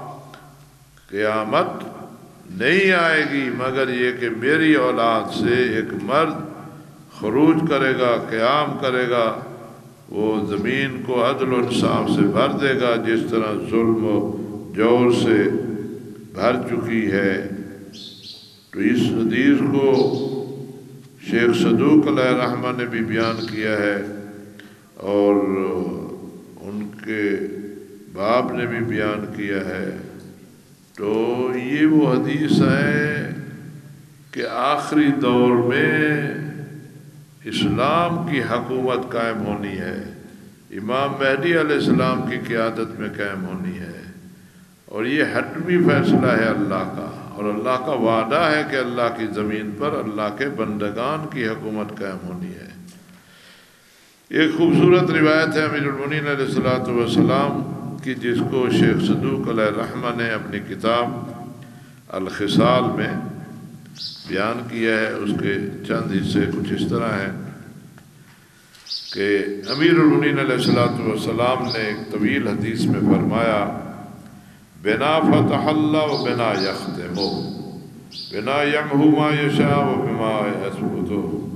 قیامت نہیں آئے گی مگر یہ کہ میری اولاد سے ایک مرد خروج کرے گا، قیام کرے گا، وہ زمین کو عدل و انصاف سے بھر دے گا جس طرح ظلم و جور سے بھر چکی ہے۔ تو اس حدیث کو شیخ صدوق علیہ رحمہ نے بھی بیان کیا ہے، اور ان کے باپ نے بھی بیان کیا ہے۔ تو یہ وہ حدیث ہے کہ آخری دور میں اسلام کی حکومت قائم ہونی ہے، امام مہدی علیہ السلام کی قیادت میں قائم ہونی ہے، اور یہ حتمی فیصلہ ہے اللہ کا، اور اور اللہ کا وعدہ ہے کہ اللہ کی زمین پر اللہ کے بندگان کی حکومت قائم ہونی ہے۔ ایک خوبصورت روایت ہے امیر المؤمنین علیہ الصلوۃ والسلام کی، جس کو شیخ صدوق علیہ الرحمہ نے اپنی کتاب الخصال میں بیان کیا ہے۔ اس کے چند حصے کچھ اس طرح ہیں کہ امیر المؤمنین علیہ الصلوۃ والسلام نے ایک طویل حدیث میں فرمایا، بنا فتح اللہ و بنا یختم، بنا یمحو ما یشاء و بما یثبت۔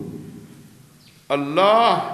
اللہ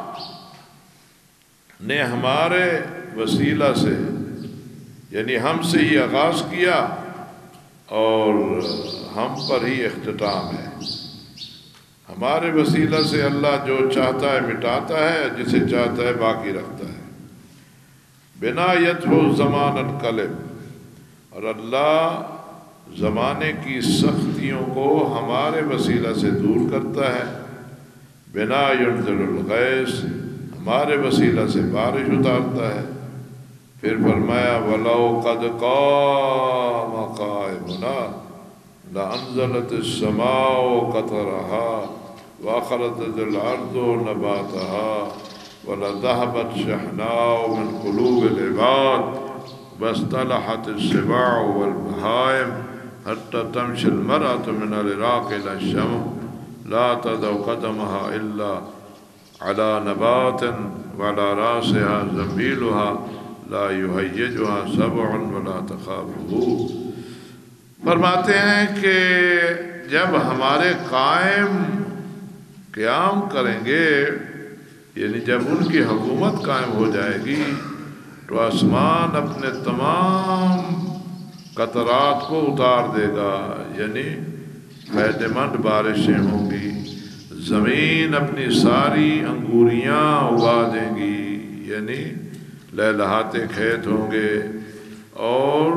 نے ہمارے وسیلہ سے، یعنی ہم سے ہی آغاز کیا اور ہم پر ہی اختتام ہے۔ ہمارے وسیلہ سے اللہ جو چاہتا ہے مٹاتا ہے، جسے چاہتا ہے باقی رکھتا ہے۔ بنا یدفع الزمان القلب، اور اللہ زمانے کی سختیوں کو ہمارے وسیلہ سے دور کرتا ہے۔ بنا ينزل الغیث، ہمارے وسیلہ سے بارش اتارتا ہے۔ پھر فرمایا وَلَوْ قَدْ قَامَ قَائِمُنَا لَأَنزَلَتِ السَّمَاءُ قَطَرَهَا وَأَخْرَجَتِ الْأَرْضُ نَبَاتَهَا وَلَذَهَبَتْ شَحْنَاءُ مِنْ قُلُوبِ الْعِبَادِ واصطلحت السباع والبهائم حتى تمشي المرأة من العراق إلى الشام لا تضع قدمها إلا على نبات وعلى رأسها زنبيلها لا يهيجها سبع ولا تخافه۔ فرماتے ہیں کہ جب ہمارے قائم قیام کریں گے، یعنی جب ان کی حکومت قائم ہو جائے گی، تو آسمان اپنے تمام قطرات کو اتار دے گا، یعنی فائدہ مند بارشیں ہوں گی۔ زمین اپنی ساری انگوریاں اگا دیں گی، یعنی لہلہاتے کھیت ہوں گے، اور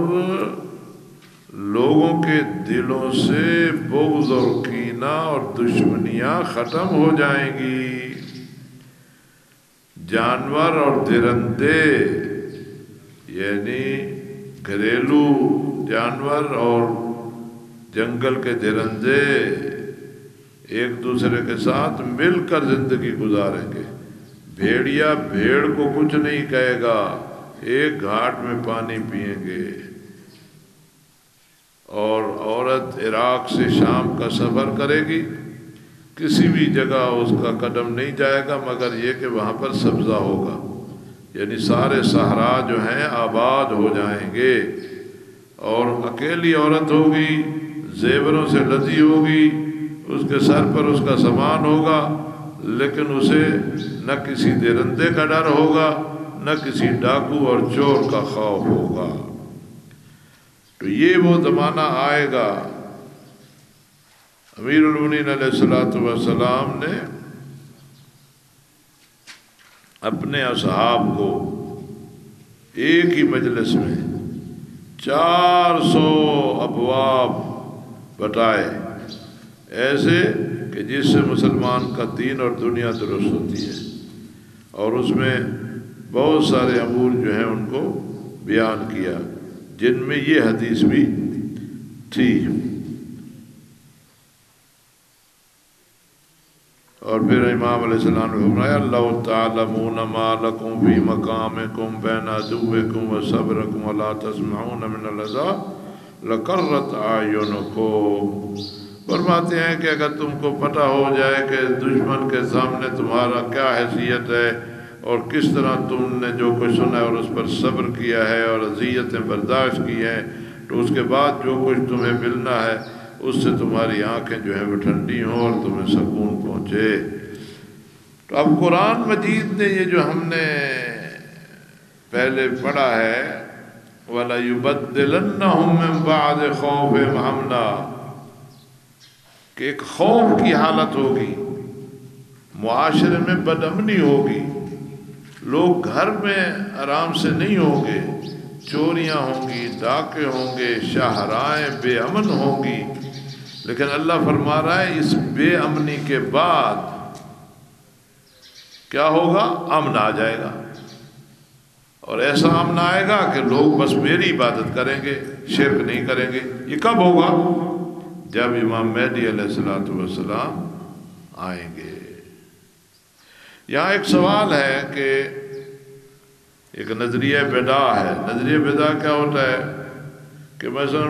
لوگوں کے دلوں سے بغض اور کینہ اور دشمنیاں ختم ہو جائیں گی۔ جانور اور درندے، یعنی گھریلو جانور اور جنگل کے درندے ایک دوسرے کے ساتھ مل کر زندگی گزاریں گے۔ بھیڑیا بھیڑ کو کچھ نہیں کہے گا، ایک گھاٹ میں پانی پئیں گے۔ اور عورت عراق سے شام کا سفر کرے گی، کسی بھی جگہ اس کا قدم نہیں جائے گا مگر یہ کہ وہاں پر سبزہ ہوگا، یعنی سارے صحرا جو ہیں آباد ہو جائیں گے۔ اور اکیلی عورت ہوگی، زیوروں سے لدی ہوگی، اس کے سر پر اس کا سامان ہوگا، لیکن اسے نہ کسی درندے کا ڈر ہوگا، نہ کسی ڈاکو اور چور کا خوف ہوگا۔ تو یہ وہ زمانہ آئے گا۔ امیر المؤمنین علیہ الصلوۃ والسلام نے اپنے اصحاب کو ایک ہی مجلس میں چار سو ابواب بتائے، ایسے کہ جس سے مسلمان کا دین اور دنیا درست ہوتی ہے، اور اس میں بہت سارے امور جو ہیں ان کو بیان کیا، جن میں یہ حدیث بھی تھی۔ اور پھر امام علیہ السلام نے فرمایا اللہ تعلمون ما لکم فی مقامکم بین عدوکم وصبرکم ولا تسمعون من العذاب لقرت اعینکم۔ فرماتے ہیں کہ اگر تم کو پتہ ہو جائے کہ دشمن کے سامنے تمہارا کیا حیثیت ہے اور کس طرح تم نے جو کچھ سنا ہے اور اس پر صبر کیا ہے اور اذیتیں برداشت کی ہیں، تو اس کے بعد جو کچھ تمہیں ملنا ہے اس سے تمہاری آنکھیں جو ہیں وہ ٹھنڈی ہوں اور تمہیں سکون پہنچے۔ تو اب قرآن مجید نے یہ جو ہم نے پہلے پڑھا ہے وَلَيُبَدِّلَنَّهُم مِّن بَعْدِ خَوْفِهِمْ أَمْنًا، کہ ایک خوف کی حالت ہوگی، معاشرے میں بدامنی ہوگی، لوگ گھر میں آرام سے نہیں ہوں گے، چوریاں ہوں گی، ڈاکے ہوں گے، شاہراہیں بے امن ہوں گی۔ لیکن اللہ فرما رہا ہے اس بے امنی کے بعد کیا ہوگا؟ امن آ جائے گا، اور ایسا امن آئے گا کہ لوگ بس میری عبادت کریں گے، شرک نہیں کریں گے۔ یہ کب ہوگا؟ جب امام مہدی علیہ الصلوۃ والسلام آئیں گے۔ یہاں ایک سوال ہے کہ ایک نظریہ بدع ہے۔ نظریہ بدع کیا ہوتا ہے کہ مثلا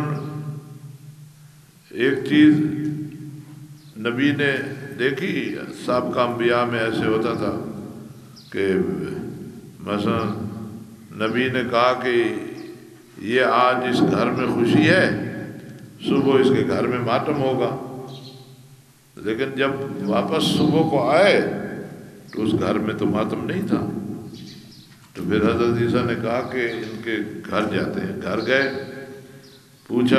ایک چیز نبی نے دیکھی، سابقہ انبیاء میں ایسے ہوتا تھا کہ مثلا نبی نے کہا کہ یہ آج اس گھر میں خوشی ہے، صبح اس کے گھر میں ماتم ہوگا، لیکن جب واپس صبح کو آئے تو اس گھر میں تو ماتم نہیں تھا۔ تو پھر حضرت عیسیٰ نے کہا کہ ان کے گھر جاتے ہیں۔ گھر گئے، پوچھا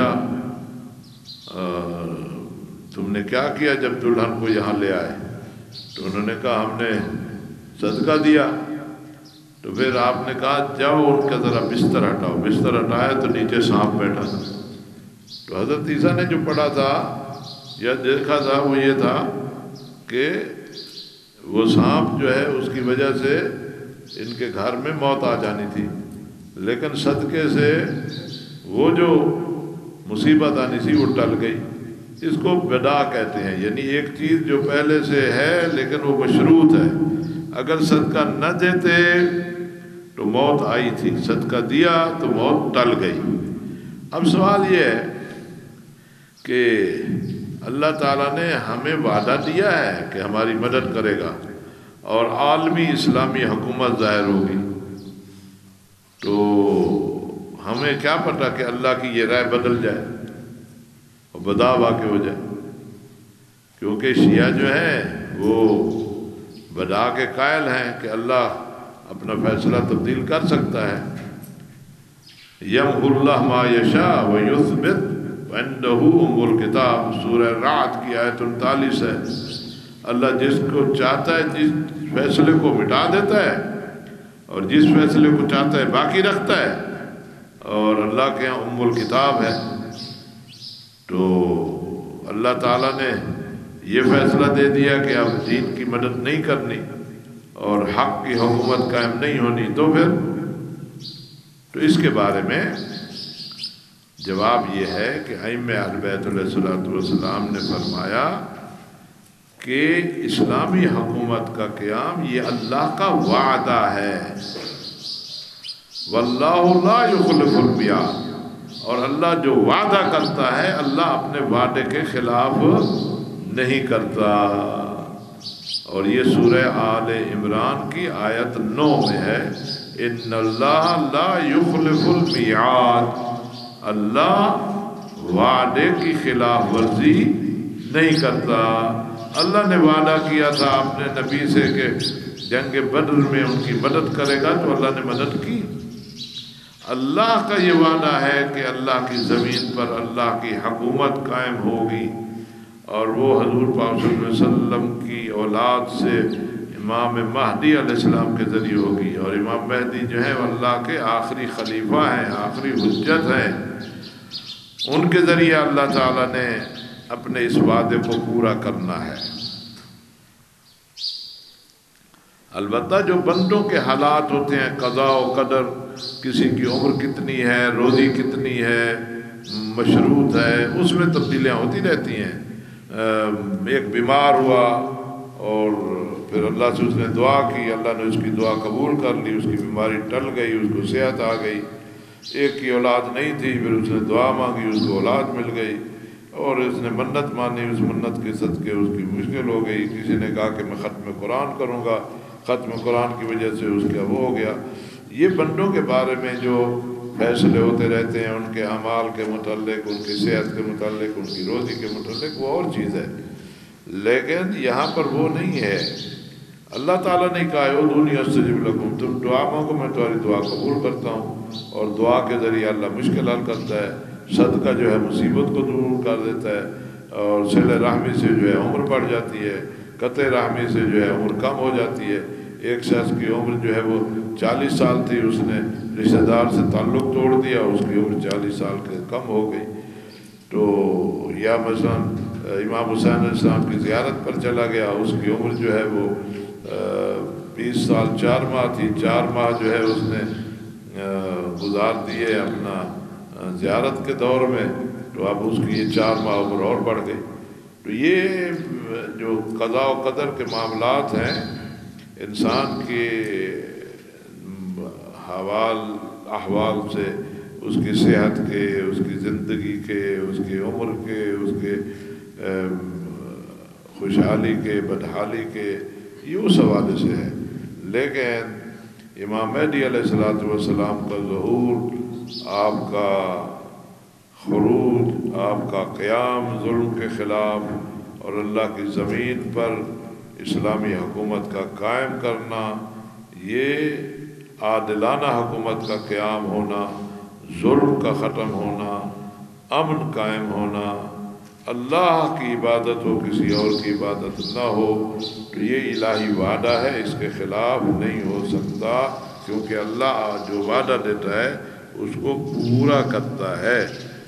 تم نے کیا کیا جب دلہن کو یہاں لے آئے؟ تو انہوں نے کہا ہم نے صدقہ دیا۔ تو پھر آپ نے کہا جاؤ ان کا ذرا بستر ہٹاؤ۔ بستر ہٹایا تو نیچے سانپ بیٹھا تھا۔ تو حضرت عیسیٰ نے جو پڑھا تھا یا دیکھا تھا وہ یہ تھا کہ وہ سانپ جو ہے اس کی وجہ سے ان کے گھر میں موت آ جانی تھی، لیکن صدقے سے وہ جو مصیبت آنی تھی وہ ٹل گئی۔ اس کو بدع کہتے ہیں، یعنی ایک چیز جو پہلے سے ہے لیکن وہ مشروط ہے۔ اگر صدقہ نہ دیتے تو موت آئی تھی، صدقہ دیا تو موت ٹل گئی۔ اب سوال یہ ہے کہ اللہ تعالیٰ نے ہمیں وعدہ دیا ہے کہ ہماری مدد کرے گا اور عالمی اسلامی حکومت ظاہر ہوگی، تو ہمیں کیا پتہ کہ اللہ کی یہ رائے بدل جائے اور بدع واقع ہو جائے، کیونکہ شیعہ جو ہیں وہ بدع کے قائل ہیں کہ اللہ اپنا فیصلہ تبدیل کر سکتا ہے۔ یمحو اللہ ما یشاء ویثبت وعندہ ام الکتاب، سورہ رعد کی آیت انتالیس ہے۔ اللہ جس کو چاہتا ہے جس فیصلے کو مٹا دیتا ہے اور جس فیصلے کو چاہتا ہے باقی رکھتا ہے، اور اللہ کے یہاں ام الکتاب ہے۔ تو اللہ تعالیٰ نے یہ فیصلہ دے دیا کہ اب دین کی مدد نہیں کرنی اور حق کی حکومت قائم نہیں ہونی، تو پھر تو اس کے بارے میں جواب یہ ہے کہ ائمہ اہل بیت علیہ الصلوۃ والسلام نے فرمایا کہ اسلامی حکومت کا قیام یہ اللہ کا وعدہ ہے، واللہ لا یخلف المیعاد، اور اللہ جو وعدہ کرتا ہے اللہ اپنے وعدے کے خلاف نہیں کرتا۔ اور یہ سورہ آل عمران کی آیت نو میں ہے، ان اللہ لا یخلف المیعاد، اللہ وعدے کی خلاف ورزی نہیں کرتا۔ اللہ نے وعدہ کیا تھا اپنے نبی سے کہ جنگ بدر میں ان کی مدد کرے گا، تو اللہ نے مدد کی۔ اللہ کا یہ وعدہ ہے کہ اللہ کی زمین پر اللہ کی حکومت قائم ہوگی، اور وہ حضور پاک صلی اللہ علیہ وسلم کی اولاد سے امام مہدی علیہ السلام کے ذریعے ہوگی، اور امام مہدی جو ہیں وہ اللہ کے آخری خلیفہ ہیں، آخری حجت ہیں۔ ان کے ذریعے اللہ تعالیٰ نے اپنے اس وعدے کو پورا کرنا ہے۔ البتہ جو بندوں کے حالات ہوتے ہیں، قضاء و قدر، کسی کی عمر کتنی ہے، روزی کتنی ہے، مشروط ہے، اس میں تبدیلیاں ہوتی رہتی ہیں۔ ایک بیمار ہوا اور پھر اللہ سے اس نے دعا کی، اللہ نے اس کی دعا قبول کر لی، اس کی بیماری ٹل گئی، اس کو صحت آ گئی۔ ایک کی اولاد نہیں تھی، پھر اس نے دعا مانگی، اس کو اولاد مل گئی، اور اس نے منت مانی، اس منت کے صدقے اس کی مشکل ہو گئی۔ کسی نے کہا کہ میں ختم قرآن کروں گا، ختم قرآن کی وجہ سے اس کا وہ ہو گیا۔ یہ بندوں کے بارے میں جو فیصلے ہوتے رہتے ہیں، ان کے اعمال کے متعلق، ان کی صحت کے متعلق، ان کی روزی کے متعلق، وہ اور چیز ہے، لیکن یہاں پر وہ نہیں ہے۔ اللہ تعالیٰ نے کہا ادعونی استجب لکم، تم دعا مانگو میں تمہاری دعا قبول کرتا ہوں، اور دعا کے ذریعے اللہ مشکل حل کرتا ہے، صدقہ جو ہے مصیبت کو دور کر دیتا ہے، اور صلہ رحمی سے جو ہے عمر بڑھ جاتی ہے، قطع رحمی سے جو ہے عمر کم ہو جاتی ہے۔ ایک شخص کی عمر جو ہے وہ چالیس سال تھی، اس نے رشتہ دار سے تعلق توڑ دیا، اس کی عمر چالیس سال کے کم ہو گئی۔ تو یا مثلا امام حسین علیہ السلام کی زیارت پر چلا گیا، اس کی عمر جو ہے وہ بیس سال چار ماہ تھی، چار ماہ جو ہے اس نے گزار دیے اپنا زیارت کے دور میں، تو اب اس کی یہ چار ماہ عمر اور بڑھ گئی۔ تو یہ جو قضاء و قدر کے معاملات ہیں انسان کے حوال احوال سے، اس کی صحت کے، اس کی زندگی کے، اس کی عمر کے، اس کے خوشحالی کے، بدحالی کے، یہ اس حوالے سے ہے۔ لیکن امام مہدی علیہ الصلوۃ والسلام کا ظہور، آپ کا خروج، آپ کا قیام ظلم کے خلاف اور اللہ کی زمین پر اسلامی حکومت کا قائم کرنا، یہ عادلانہ حکومت کا قیام ہونا، ظلم کا ختم ہونا، امن قائم ہونا، اللہ کی عبادت ہو کسی اور کی عبادت نہ ہو، تو یہ الہی وعدہ ہے، اس کے خلاف نہیں ہو سکتا، کیونکہ اللہ جو وعدہ دیتا ہے اس کو پورا کرتا ہے۔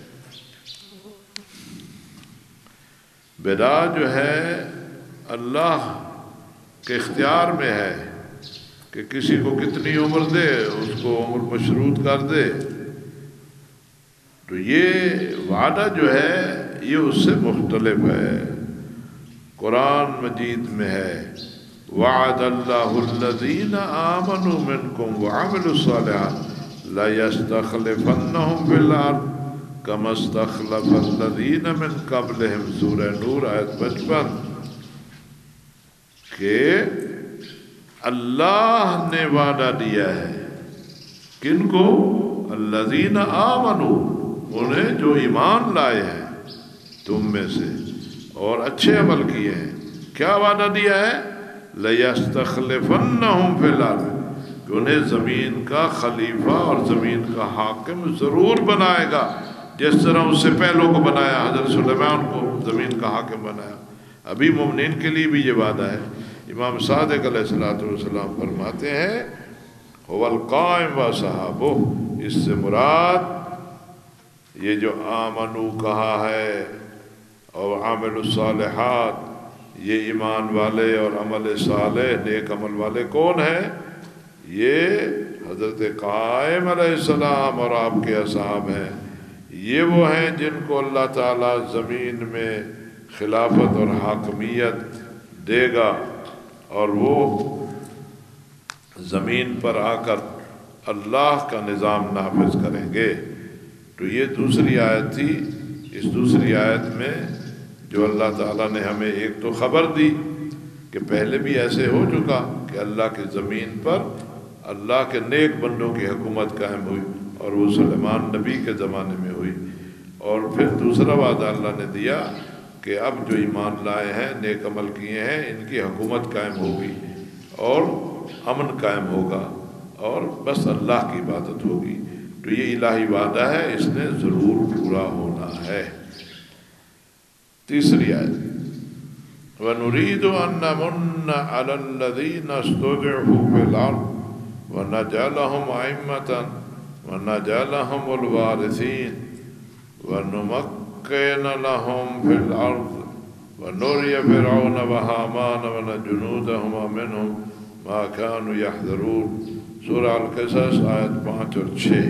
بدعت جو ہے اللہ کے اختیار میں ہے کہ کسی کو کتنی عمر دے، اس کو عمر مشروط کر دے، تو یہ وعدہ جو ہے یہ اس سے مختلف ہے۔ قرآن مجید میں ہے وعد اللہ الذین آمنوا منکم وعملوا الصالحات لیستخلفنہم فی الارض کما استخلف الذین من قبلہم، سورہ نور آیت پچپن، کہ اللہ نے وعدہ دیا ہے کن کو؟ الذین آمنوا، انہیں جو ایمان لائے ہیں تم میں سے اور اچھے عمل کیے ہیں۔ کیا وعدہ دیا ہے؟ لَيَسْتَخْلِفَنَّهُمْ فِي الْأَرْضِ، کہ انہیں زمین کا خلیفہ اور زمین کا حاکم ضرور بنائے گا، جس طرح اس سے پہلوں کو بنایا، حضرت سلیمان کو زمین کا حاکم بنایا۔ ابھی مومنین کے لیے بھی یہ وعدہ ہے۔ امام صادق علیہ الصلوۃ والسلام فرماتے ہیں هو القائم و صحابہ، اس سے مراد یہ جو آمنو کہا ہے اور عامل الصالحات، یہ ایمان والے اور عمل صالح نیک عمل والے کون ہیں؟ یہ حضرت قائم علیہ السلام اور آپ کے اصحاب ہیں۔ یہ وہ ہیں جن کو اللہ تعالیٰ زمین میں خلافت اور حاکمیت دے گا، اور وہ زمین پر آ کر اللہ کا نظام نافذ کریں گے۔ تو یہ دوسری آیت تھی۔ اس دوسری آیت میں جو اللہ تعالیٰ نے ہمیں ایک تو خبر دی کہ پہلے بھی ایسے ہو چکا کہ اللہ کی زمین پر اللہ کے نیک بندوں کی حکومت قائم ہوئی، اور وہ سلیمان نبی کے زمانے میں ہوئی، اور پھر دوسرا وعدہ اللہ نے دیا کہ اب جو ایمان لائے ہیں، نیک عمل کیے ہیں، ان کی حکومت قائم ہوگی اور امن قائم ہوگا اور بس اللہ کی عبادت ہوگی۔ تو یہ الہی وعدہ ہے، اس نے ضرور پورا ہونا ہے۔ تیسری آیت وَنُرِيدُ أَن نَّمُنَّ عَلَى الَّذِينَ اسْتُضْعِفُوا فِي الْأَرْضِ وَنَجْعَلَهُمْ أَئِمَّةً وَنَجْعَلَهُمُ الْوَارِثِينَ وَنُمَكِّنَ لَهُمْ فِي الْأَرْضِ وَنُرِيَ فِرْعَوْنَ وَهَامَانَ وَجُنُودَهُمَا مِنْهُمْ مَا كَانُوا يَحْذَرُونَ، سورہ القصص آیت پانچ اور چھ۔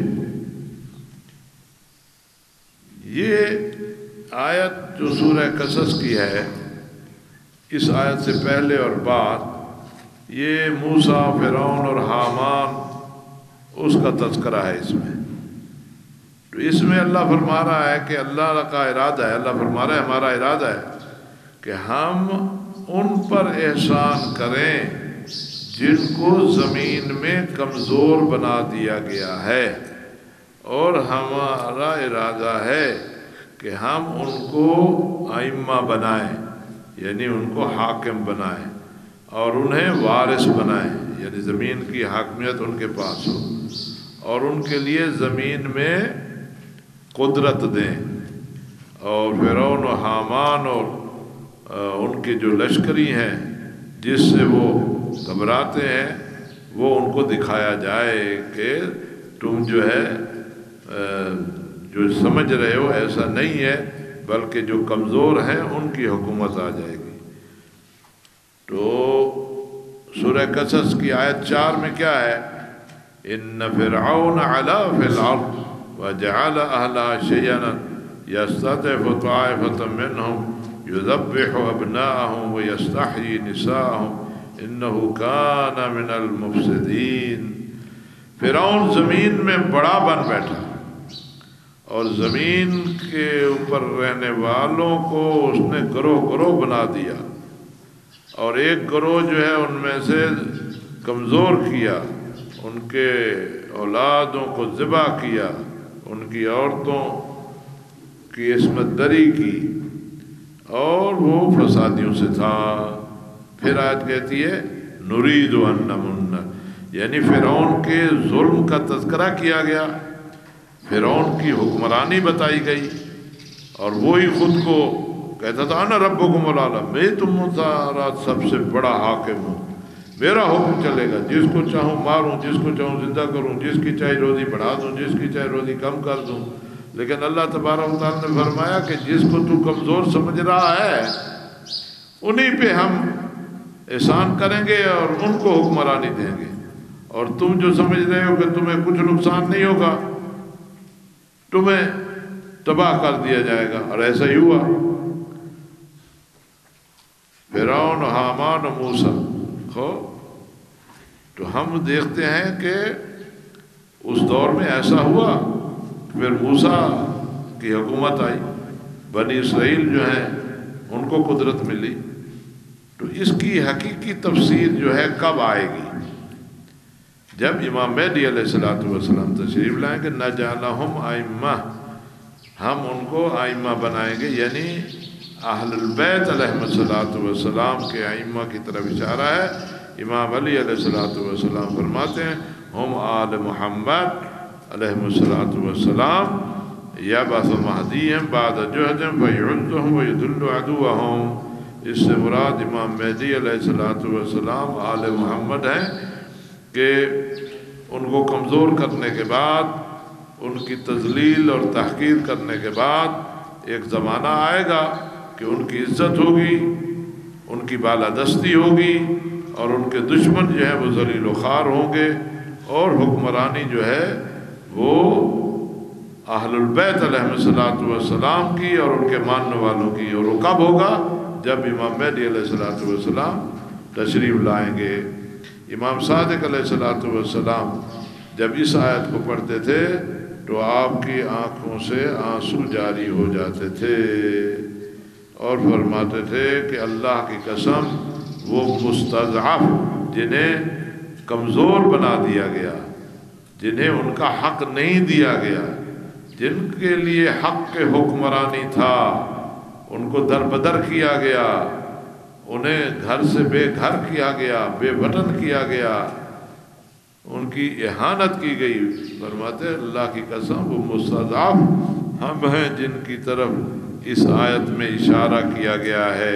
یہ آیت جو سورہ قصص کی ہے، اس آیت سے پہلے اور بعد یہ موسیٰ، فرعون اور حامان اس کا تذکرہ ہے اس میں۔ تو اس میں اللہ فرما رہا ہے کہ اللہ کا ارادہ ہے، اللہ فرما رہا ہے ہمارا ارادہ ہے کہ ہم ان پر احسان کریں جن کو زمین میں کمزور بنا دیا گیا ہے، اور ہمارا ارادہ ہے کہ ہم ان کو ائمہ بنائیں، یعنی ان کو حاکم بنائیں، اور انہیں وارث بنائیں، یعنی زمین کی حاکمیت ان کے پاس ہو، اور ان کے لیے زمین میں قدرت دیں۔ اور فرعون و حامان اور ان کے جو لشکری ہیں جس سے وہ گھبراتے ہیں، وہ ان کو دکھایا جائے کہ تم جو ہے جو سمجھ رہے ہو ایسا نہیں ہے، بلکہ جو کمزور ہیں ان کی حکومت آ جائے گی۔ تو سورہ قصص کی آیت چار میں کیا ہے؟ ان فرعون علا فی الارض وجعل اہلہا شیعا यस्तज़िफ़ु ताइफ़तम मिनहुम युज़ब्बिहु अब्नाअहुम व यस्तहयी निसाअहुम इन्नहु काना मिनल मुफ़्सिदीन। फ़िरौन ज़मीन में बड़ा बन बैठा और ज़मीन के ऊपर रहने वालों को उसने गरोह गरोह बना दिया और एक गरोह जो है उनमें से कमज़ोर किया, उनके औलादों को ज़िबा किया, उनकी औरतों की इस्मत दरी की और वो फसादियों से था। फिर आयत कहती है नुरीदु अन नमुन्ना, यानी फ़िरौन के जुल्म का तज़किरा किया गया, फ़िरौन की हुक्मरानी बताई गई और वो ही खुद को कहता था अना रब्बुकुमुल आला, मैं तुम सारा सबसे बड़ा हाकिम हूँ, मेरा हुक्म चलेगा, जिसको चाहूँ मारूँ, जिसको चाहूँ जिंदा करूँ, जिसकी चाहे रोज़ी बढ़ा दूँ, जिसकी चाहे रोज़ी कम कर दूँ। लेकिन अल्लाह तबारक व तआला ने फरमाया कि जिसको तू कमज़ोर समझ रहा है उन्हीं पे हम एहसान करेंगे और उनको हुक्मरानी देंगे, और तुम जो समझ रहे हो कि तुम्हें कुछ नुकसान नहीं होगा, तुम्हें तबाह कर दिया जाएगा। और ऐसा ही हुआ। फ़िरौन, हामान और मूसा हो तो हम देखते हैं कि उस दौर में ऐसा हुआ। फिर मूसा की हुकूमत आई, बनी इसराइल जो हैं उनको कुदरत मिली। तो इसकी हकीकी तफसीर जो है कब आएगी? जब इमाम महदी अलैहिस्सलातु वस्सलाम तशरीफ लाएंगे। न जालहुम आइम्मा, हम उनको आइम्मा बनाएंगे, यानी अहलुल बैत अलैहिस्सलातु वस्सलाम के आइम्मा की तरफ इशारा है। इमाम अली अलैहिस्सलातु वस्सलाम फरमाते हैं हम आल मुहम्मद अलैहिस्सलातु वस्सलाम यबअसु महदीहम बाद जुहदम फयुद्दुहुम व युदल्लु अदुवहुम। इससे मुराद इमाम महदी अलैहिस्सलातु वस्सलाम आल मुहम्मद हैं कि उनको कमज़ोर करने के बाद, उनकी तज़लील और तहक़ीर करने के बाद एक ज़माना आएगा कि उनकी इज़्ज़त होगी, उनकी बालादस्ती होगी और उनके दुश्मन जो है वो ज़लील व ख़ार होंगे और हुक्मरानी जो है वो अहलुल बैत अलैहिस्सलातु वस्सलाम की और उनके मानने वालों की। और वो कब होगा? जब इमाम महदी अलैहिस्सलातु वस्सलाम तशरीफ़ लाएंगे। इमाम सादिक़ अलैहिस्सलातु वस्सलाम जब इस आयत को पढ़ते थे तो आपकी आँखों से आंसू जारी हो जाते थे और फरमाते थे कि अल्लाह की कसम, वो मुस्तज़अफ़ जिन्हें कमज़ोर बना दिया गया, जिन्हें उनका हक़ नहीं दिया गया, जिनके लिए हक़ के हुक्मरानी था, उनको दरबदर किया गया, उन्हें घर से बेघर किया गया, बेवतन किया गया, उनकी इहानत की गई। फरमाते अल्लाह की कसम वो मुस्तज़अफ़ हम हैं जिनकी तरफ इस आयत में इशारा किया गया है।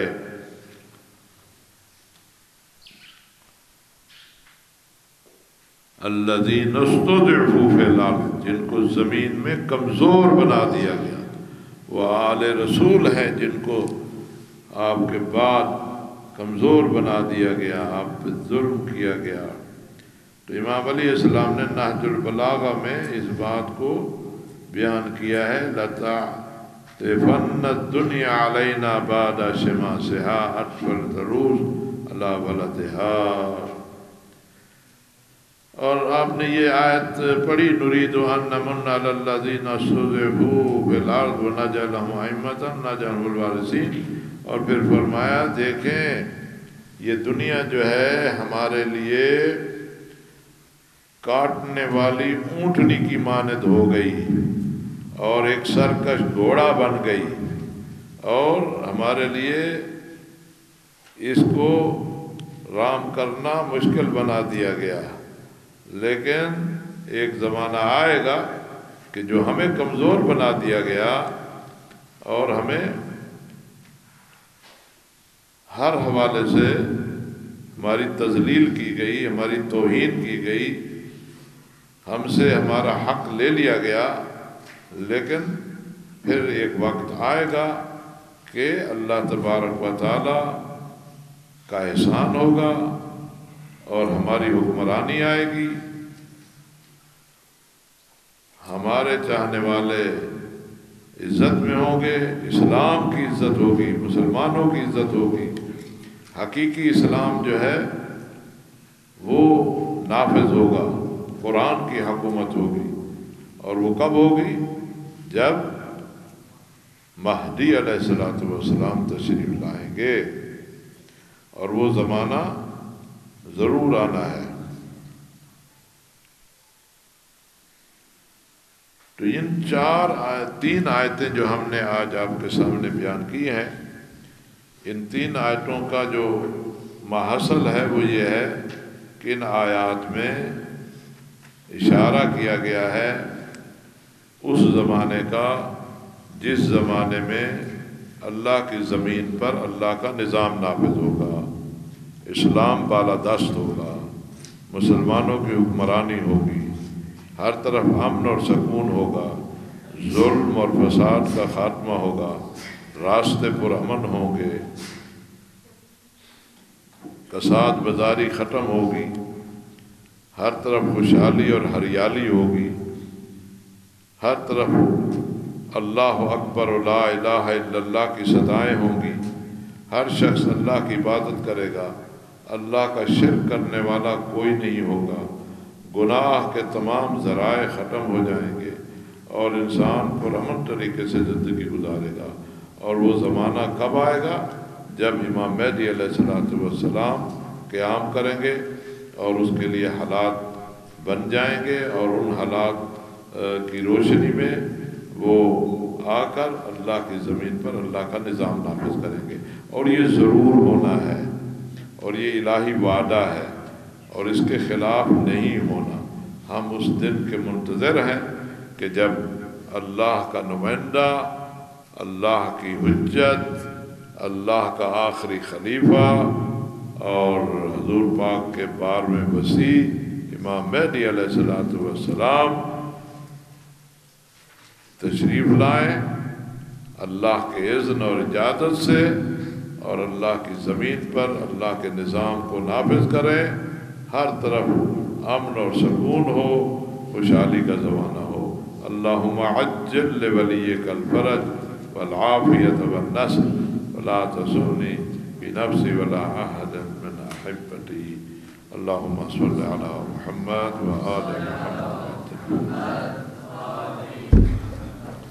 अल्लज़ीना उस्तुज़िफ़ू फ़िल अर्ज़, जिनको ज़मीन में कमज़ोर बना दिया गया। वो आले रसूल हैं जिनको आपके बाद कमज़ोर बना दिया गया, आप पे जुल्म किया गया। तो इमाम अली इस्लाम ने नहजुल बलागा में इस बात को बयान किया है। लता तेफन्न दुनिया अलैना बादा शमासिहा अटफल तरूस अला वलदिहा। और आपने ये आयत पढ़ी नुरीदु अन नमुन्ना अलल्लज़ीना उस्तुज़िफ़ू फ़िल अर्ज़ व नजअलहुम अइम्मतन नजअलहुल वारिसीन। और फिर फरमाया देखें ये दुनिया जो है हमारे लिए काटने वाली ऊँटनी की मानद हो गई और एक सरकश घोड़ा बन गई और हमारे लिए इसको राम करना मुश्किल बना दिया गया। लेकिन एक ज़माना आएगा कि जो हमें कमज़ोर बना दिया गया और हमें हर हवाले से हमारी तज़लील की गई, हमारी तौहीन की गई, हमसे हमारा हक़ ले लिया गया। लेकिन फिर एक वक्त आएगा कि अल्लाह तबारक व तआला का एहसान होगा और हमारी हुक्मरानी आएगी। हमारे चाहने वाले عزت میں ہوں گے، اسلام کی عزت ہوگی، مسلمانوں کی عزت ہوگی، حقیقی اسلام جو ہے وہ نافذ ہوگا، قرآن کی حکومت ہوگی۔ اور وہ کب ہوگی؟ جب مہدی علیہ الصلوۃ والسلام تشریف لائیں گے، اور وہ زمانہ ضرور آنا ہے۔ تو ان چار آیت تین آیتیں جو ہم نے آج آپ کے سامنے بیان کی ہیں، ان تین آیتوں کا جو محصل ہے وہ یہ ہے کہ ان آیات میں اشارہ کیا گیا ہے اس زمانے کا جس زمانے میں اللہ کی زمین پر اللہ کا نظام نافذ ہوگا، اسلام بالادست ہوگا، مسلمانوں کی حکمرانی ہوگی، ہر طرف امن اور سکون ہوگا، ظلم اور فساد کا خاتمہ ہوگا، راستے پرامن ہوں گے، کساد بازاری ختم ہوگی، ہر طرف خوشحالی اور ہریالی ہوگی، ہر طرف اللہ اکبر و لا الہ الا اللہ کی صدائیں ہوں گی، ہر شخص اللہ کی عبادت کرے گا، اللہ کا شرک کرنے والا کوئی نہیں ہوگا، گناہ کے تمام ذرائع ختم ہو جائیں گے اور انسان پرامن طریقے سے زندگی گزارے گا۔ اور وہ زمانہ کب آئے گا؟ جب امام مہدی علیہ الصلوۃ والسلام قیام کریں گے اور اس کے لیے حالات بن جائیں گے، اور ان حالات کی روشنی میں وہ آ کر اللہ کی زمین پر اللہ کا نظام نافذ کریں گے۔ اور یہ ضرور ہونا ہے، اور یہ الہی وعدہ ہے، اور اس کے خلاف نہیں ہونا۔ ہم اس دن کے منتظر ہیں کہ جب اللہ کا نمائندہ، اللہ کی حجت، اللہ کا آخری خلیفہ اور حضور پاک کے بارہویں وصی امام مہدی علیہ الصلوۃ والسلام تشریف لائیں اللہ کے اذن اور اجازت سے، اور اللہ کی زمین پر اللہ کے نظام کو نافذ کریں، ہر طرف امن اور سکون ہو، خوشحالی کا زمانہ ہو۔ اللہم عجل لولیک الفرج والعافیت والنصر ولا تسونی بنفسی ولا احد من احبتی۔ اللہم صل علی محمد و آل محمد۔